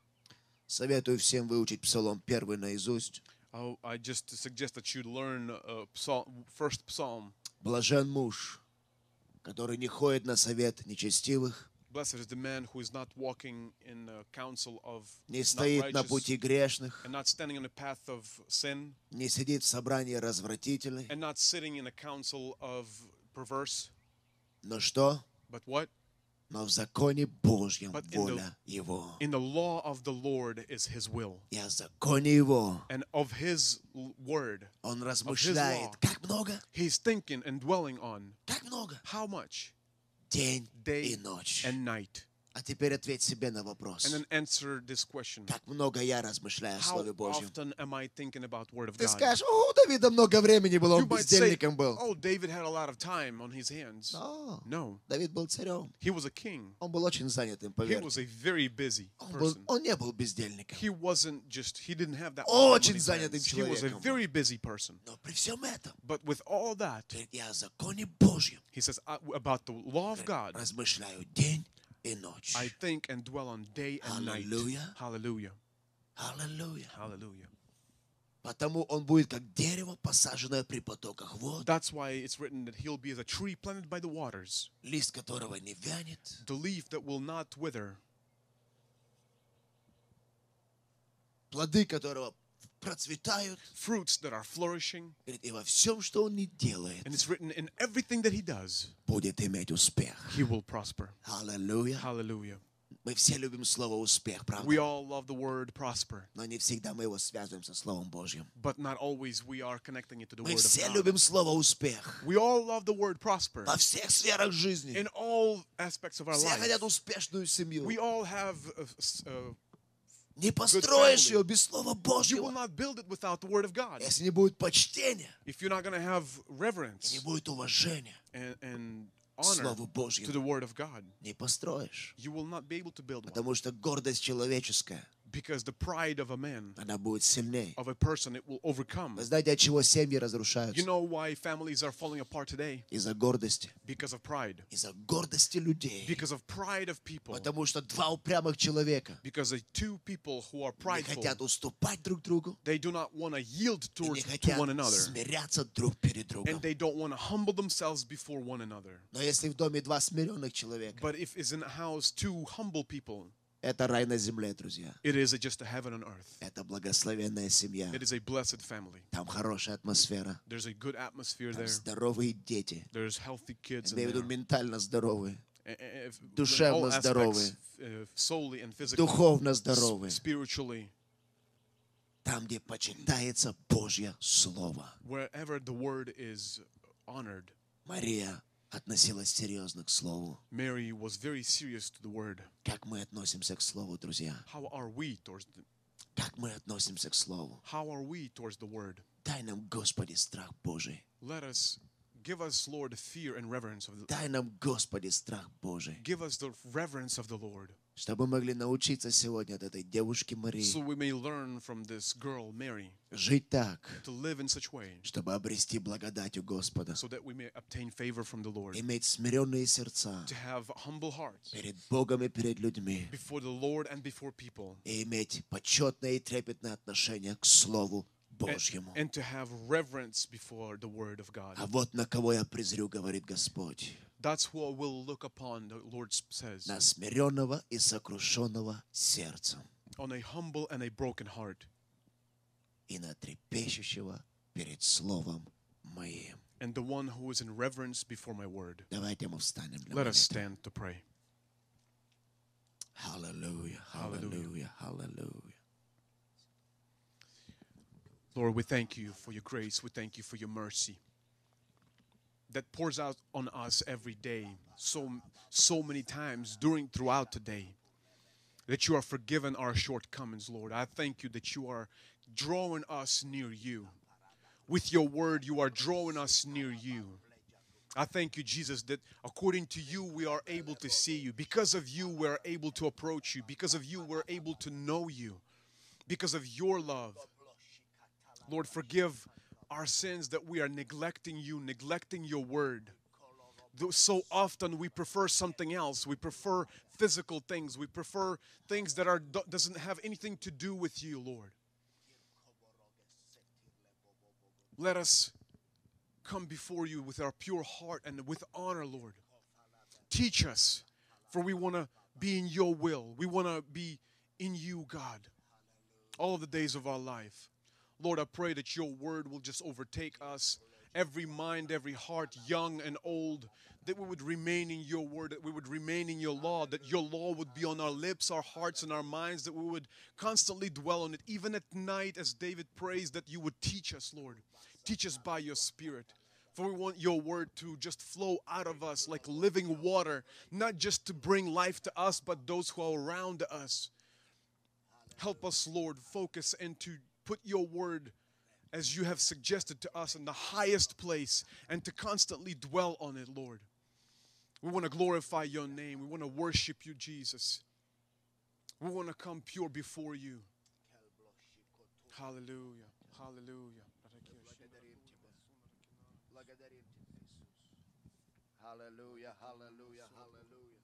Speaker 1: Советую всем выучить Псалом первый наизусть.
Speaker 2: Oh, I just suggest that you learn uh, psalm, first Psalm.
Speaker 1: Блажен муж, который не ходит на совет нечестивых,
Speaker 2: Blessed is the man who is not walking in the counsel of
Speaker 1: не
Speaker 2: not
Speaker 1: стоит на
Speaker 2: righteous,
Speaker 1: пути грешных,
Speaker 2: and not standing on the path of sin,
Speaker 1: не сидит в собрании развратителей.
Speaker 2: and not sitting in the counsel of perverse.
Speaker 1: Но что?
Speaker 2: But what?
Speaker 1: Но в законе Божьем
Speaker 2: But in the-
Speaker 1: воля Его.
Speaker 2: In the law of the Lord is His will,
Speaker 1: И о законе Его
Speaker 2: and of His l- word,
Speaker 1: Он
Speaker 2: law.
Speaker 1: размышляет. Как много?
Speaker 2: He's thinking and dwelling on.
Speaker 1: Как много?
Speaker 2: How much?
Speaker 1: День
Speaker 2: Day
Speaker 1: и ночь.
Speaker 2: and night.
Speaker 1: А теперь ответь себе на вопрос.
Speaker 2: And then answer this question.
Speaker 1: Как много я размышляю о
Speaker 2: How
Speaker 1: Слове Божьем?
Speaker 2: often am I thinking about Word of
Speaker 1: Ты
Speaker 2: God?
Speaker 1: скажешь, о, у Давида много времени было,
Speaker 2: You
Speaker 1: он
Speaker 2: might say,
Speaker 1: бездельником был.
Speaker 2: oh, David had a lot of time on his hands.
Speaker 1: Но
Speaker 2: No,
Speaker 1: Давид был царем.
Speaker 2: he was a king.
Speaker 1: Он был очень занятым,
Speaker 2: He
Speaker 1: поверь.
Speaker 2: was a very busy
Speaker 1: Он, был,
Speaker 2: person.
Speaker 1: он не был бездельником.
Speaker 2: He wasn't just, he didn't have that much time on
Speaker 1: Очень
Speaker 2: his
Speaker 1: занятым
Speaker 2: hands. He was a
Speaker 1: человеком.
Speaker 2: very busy person.
Speaker 1: Но при всем этом,
Speaker 2: But with all that,
Speaker 1: говорит, я о законе Божьем
Speaker 2: he says, "I- about the law of God,
Speaker 1: размышляю день и ночь.
Speaker 2: I think and dwell on day and night.
Speaker 1: Hallelujah.
Speaker 2: Hallelujah.
Speaker 1: Аллилуйя.
Speaker 2: Hallelujah.
Speaker 1: Потому он будет как дерево, посаженное при потоках вод,
Speaker 2: That's why it's written that he'll be as a tree planted by the waters,
Speaker 1: лист которого не вянет,
Speaker 2: the leaf that will not wither,
Speaker 1: плоды которого процветают.
Speaker 2: fruits that are flourishing.
Speaker 1: Говорит, и во всем, что он не делает,
Speaker 2: And it's written in everything that he does,
Speaker 1: будет иметь успех.
Speaker 2: he will prosper.
Speaker 1: Аллилуйя.
Speaker 2: Hallelujah.
Speaker 1: Мы все любим слово «успех», правда?
Speaker 2: We all love the word prosper,
Speaker 1: Но не всегда мы его связываем со Словом Божьим.
Speaker 2: but not always we are connecting it to the
Speaker 1: Мы
Speaker 2: word of
Speaker 1: все
Speaker 2: God.
Speaker 1: любим слово «успех»
Speaker 2: We all love the word prosper
Speaker 1: во всех сферах жизни.
Speaker 2: in all aspects of our
Speaker 1: Все хотят
Speaker 2: life.
Speaker 1: успешную семью.
Speaker 2: We all have, uh, s- uh,
Speaker 1: Не построишь
Speaker 2: family.
Speaker 1: ее без Слова
Speaker 2: you will
Speaker 1: Божьего.
Speaker 2: not build it without the word of God.
Speaker 1: Если не будет почтения,
Speaker 2: If you're not going to have
Speaker 1: не
Speaker 2: reverence
Speaker 1: будет уважения
Speaker 2: and, and
Speaker 1: к
Speaker 2: honor
Speaker 1: Слову
Speaker 2: to
Speaker 1: Божьему,
Speaker 2: the word of God,
Speaker 1: не построишь.
Speaker 2: you will not be able to build one.
Speaker 1: Потому что гордость человеческая,
Speaker 2: Because the pride of a man,
Speaker 1: она будет сильнее.
Speaker 2: of a person, it will overcome.
Speaker 1: Вы знаете, от чего семьи
Speaker 2: You
Speaker 1: разрушаются?
Speaker 2: know why families are falling apart today?
Speaker 1: Из-за гордости.
Speaker 2: Because of pride.
Speaker 1: Из-за гордости людей.
Speaker 2: Because of pride of people.
Speaker 1: Потому что два упрямых человека
Speaker 2: Because the two people who are
Speaker 1: не
Speaker 2: prideful,
Speaker 1: хотят уступать друг другу
Speaker 2: they do not want to yield
Speaker 1: и не
Speaker 2: towards to
Speaker 1: хотят
Speaker 2: one another.
Speaker 1: смиряться друг перед другом.
Speaker 2: And they don't want to humble themselves before one another.
Speaker 1: Но если в доме два смиренных человека,
Speaker 2: But if it's in a house two humble people,
Speaker 1: это рай на земле, друзья.
Speaker 2: it is just a heaven on earth.
Speaker 1: Это благословенная семья.
Speaker 2: It is a blessed family.
Speaker 1: Там хорошая атмосфера.
Speaker 2: There's a good atmosphere
Speaker 1: Там
Speaker 2: there.
Speaker 1: здоровые дети.
Speaker 2: There's healthy kids in
Speaker 1: Имею в виду
Speaker 2: there.
Speaker 1: ментально здоровые,
Speaker 2: A- a- if- in
Speaker 1: душевно
Speaker 2: all aspects,
Speaker 1: здоровые,
Speaker 2: uh, solely and physically,
Speaker 1: духовно
Speaker 2: s-
Speaker 1: здоровые.
Speaker 2: spiritually,
Speaker 1: Там, где почитается Божье Слово.
Speaker 2: wherever the word is honored.
Speaker 1: Мария относилась серьезно к Слову.
Speaker 2: Mary was very serious to the word.
Speaker 1: Как мы относимся к Слову, друзья?
Speaker 2: How are we towards the,
Speaker 1: Как мы относимся к Слову?
Speaker 2: how are we towards the word?
Speaker 1: Дай нам, Господи, страх Божий.
Speaker 2: Let us give us, Lord, fear and reverence of the,
Speaker 1: Дай нам, Господи, страх Божий.
Speaker 2: give us the reverence of the Lord,
Speaker 1: Чтобы мы могли научиться сегодня от этой девушки
Speaker 2: so
Speaker 1: Марии
Speaker 2: we may learn from this girl Mary
Speaker 1: жить так,
Speaker 2: to live in such way,
Speaker 1: чтобы обрести благодать у Господа,
Speaker 2: so that we may obtain favor from the Lord,
Speaker 1: иметь смиренные сердца
Speaker 2: to have humble hearts
Speaker 1: перед Богом и перед людьми,
Speaker 2: before the Lord and before people,
Speaker 1: и иметь почетное и трепетное отношение к Слову
Speaker 2: and,
Speaker 1: Божьему.
Speaker 2: and to have reverence before the word of God.
Speaker 1: А вот на кого я презрю, говорит Господь,
Speaker 2: That's who I will look upon, the Lord says,
Speaker 1: на смиренного и сокрушенного сердцем,
Speaker 2: on a humble and a broken heart,
Speaker 1: и на трепещущего перед Словом Моим.
Speaker 2: and the one who is in reverence before my word.
Speaker 1: Давайте мы встанем для
Speaker 2: Let us
Speaker 1: молитвы.
Speaker 2: stand to pray.
Speaker 1: Аллилуйя, аллилуйя, аллилуйя.
Speaker 2: Lord, we thank you for your grace. We thank you for your mercy that pours out on us every day, so so many times during throughout the day. That you are forgiven our shortcomings, Lord. I thank you that you are drawing us near you. With your word, you are drawing us near you. I thank you, Jesus, that according to you, we are able to see you. Because of you, we're able to approach you. Because of you, we're able to know you. Because of your love. Lord, forgive our sins that we are neglecting you, neglecting your word. Though so often we prefer something else. We prefer physical things. We prefer things that are doesn't have anything to do with you, Lord. Let us come before you with our pure heart and with honor, Lord. Teach us, for we want to be in your will. We want to be in you, God, all of the days of our life. Lord, I pray that your word will just overtake us, every mind, every heart, young and old, that we would remain in your word, that we would remain in your law, that your law would be on our lips, our hearts, and our minds, that we would constantly dwell on it, even at night, as David prays, that you would teach us, Lord. Teach us by your Spirit. For we want your word to just flow out of us like living water, not just to bring life to us, but those who are around us. Help us, Lord, focus and to put your word, as you have suggested to us, in the highest place and to constantly dwell on it, Lord. We want to glorify your name. We want to worship you, Jesus. We want to come pure before you. Hallelujah. Hallelujah.
Speaker 1: Аллилуйя, аллилуйя, аллилуйя.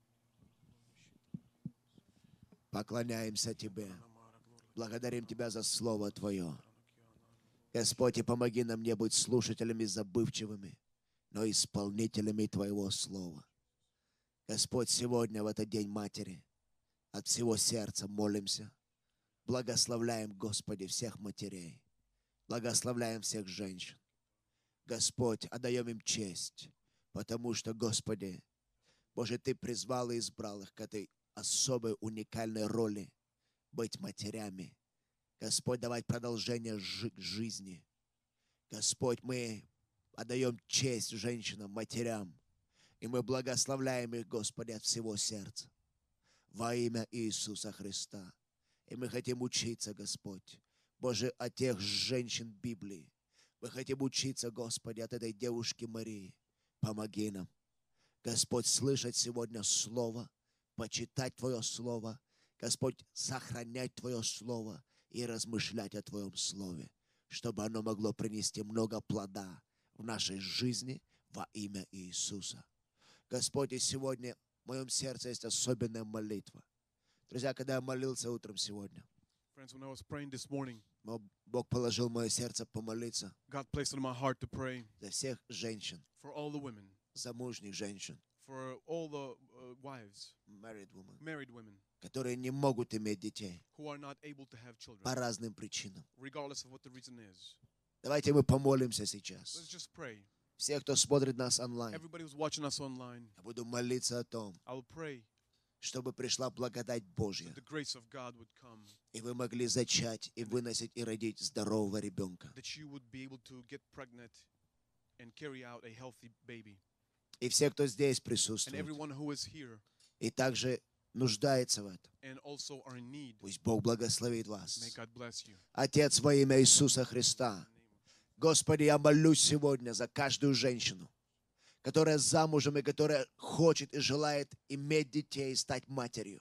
Speaker 1: Поклоняемся Тебе. Благодарим Тебя за Слово Твое. Господь, и помоги нам не быть слушателями забывчивыми, но исполнителями Твоего Слова. Господь, сегодня, в этот День Матери, от всего сердца молимся. Благословляем, Господи, всех матерей. Благословляем всех женщин. Господь, отдаем им честь, потому что, Господи, Боже, Ты призвал и избрал их к этой особой, уникальной роли быть матерями. Господь, давать продолжение жи- жизни. Господь, мы отдаем честь женщинам, матерям, и мы благословляем их, Господи, от всего сердца. Во имя Иисуса Христа. И мы хотим учиться, Господь, Боже, от тех женщин Библии. Мы хотим учиться, Господи, от этой девушки Марии. Помоги нам, Господь, слышать сегодня Слово, почитать Твое Слово, Господь, сохранять Твое Слово и размышлять о Твоем Слове, чтобы оно могло принести много плода в нашей жизни во имя Иисуса. Господь, и сегодня в моем сердце есть особенная молитва. Друзья, когда я молился утром сегодня,
Speaker 2: Friends, when I was praying this morning,
Speaker 1: Бог положил в мое сердце помолиться
Speaker 2: God placed it in my heart to pray
Speaker 1: за всех женщин,
Speaker 2: for all the women,
Speaker 1: замужних женщин,
Speaker 2: for all the uh, wives,
Speaker 1: married women,
Speaker 2: married women,
Speaker 1: которые не могут иметь детей
Speaker 2: who are not able to have children,
Speaker 1: по разным причинам.
Speaker 2: regardless of what the reason is.
Speaker 1: Давайте мы помолимся сейчас.
Speaker 2: Let's just pray.
Speaker 1: Все, кто смотрит нас онлайн,
Speaker 2: Everybody who's watching us online,
Speaker 1: я буду молиться о том,
Speaker 2: I will pray
Speaker 1: чтобы пришла благодать Божья,
Speaker 2: that the grace of God would come,
Speaker 1: и вы могли зачать и выносить и родить здорового ребенка.
Speaker 2: that you would be able to get pregnant and carry out a healthy baby.
Speaker 1: И все, кто здесь
Speaker 2: and
Speaker 1: присутствует,
Speaker 2: everyone who is here
Speaker 1: и также нуждается в этом,
Speaker 2: and also are in need.
Speaker 1: пусть Бог благословит
Speaker 2: May
Speaker 1: вас.
Speaker 2: God bless you.
Speaker 1: Отец, во имя Иисуса Христа, Господи, я молюсь сегодня за каждую женщину, которая замужем и которая хочет и желает иметь детей и стать матерью.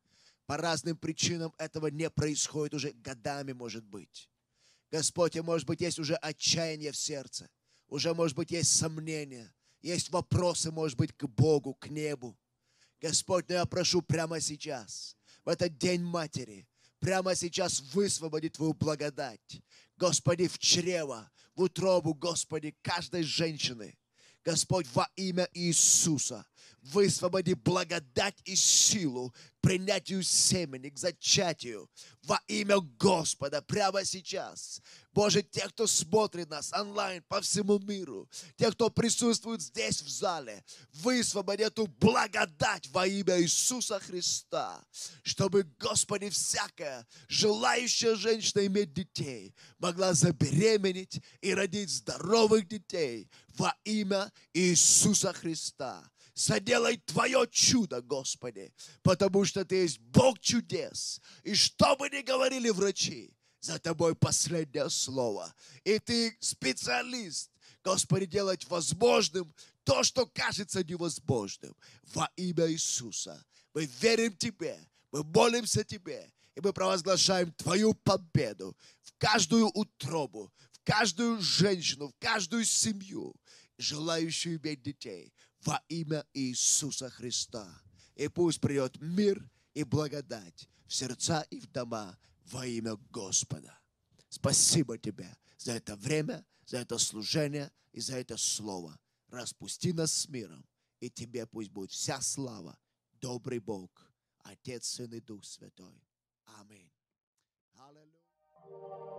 Speaker 1: По разным причинам этого не происходит уже годами, может быть. Господь, и может быть, есть уже отчаяние в сердце, уже, может быть, есть сомнения, есть вопросы, может быть, к Богу, к небу. Господь, но я прошу прямо сейчас, в этот День Матери, прямо сейчас высвободи Твою благодать. Господи, в чрево, в утробу, Господи, каждой женщины. Господь, во имя Иисуса, высвободи благодать и силу к принятию семени, к зачатию. Во имя Господа, прямо сейчас. Боже, те, кто смотрит нас онлайн по всему миру, те, кто присутствует здесь в зале, высвободи эту благодать во имя Иисуса Христа, чтобы, Господи, всякая желающая женщина иметь детей могла забеременеть и родить здоровых детей во имя Иисуса Христа. Соделай Твое чудо, Господи, потому что Ты есть Бог чудес. И что бы ни говорили врачи, за Тобой последнее слово. И Ты специалист, Господи, делать возможным то, что кажется невозможным. Во имя Иисуса мы верим Тебе, мы молимся Тебе, и мы провозглашаем Твою победу в каждую утробу, в каждую женщину, в каждую семью, желающую иметь детей. Во имя Иисуса Христа. И пусть придет мир и благодать в сердца и в дома во имя Господа. Спасибо Тебе за это время, за это служение и за это слово. Распусти нас с миром, и Тебе пусть будет вся слава. Добрый Бог, Отец, Сын и Дух Святой. Аминь. Аллилуйя.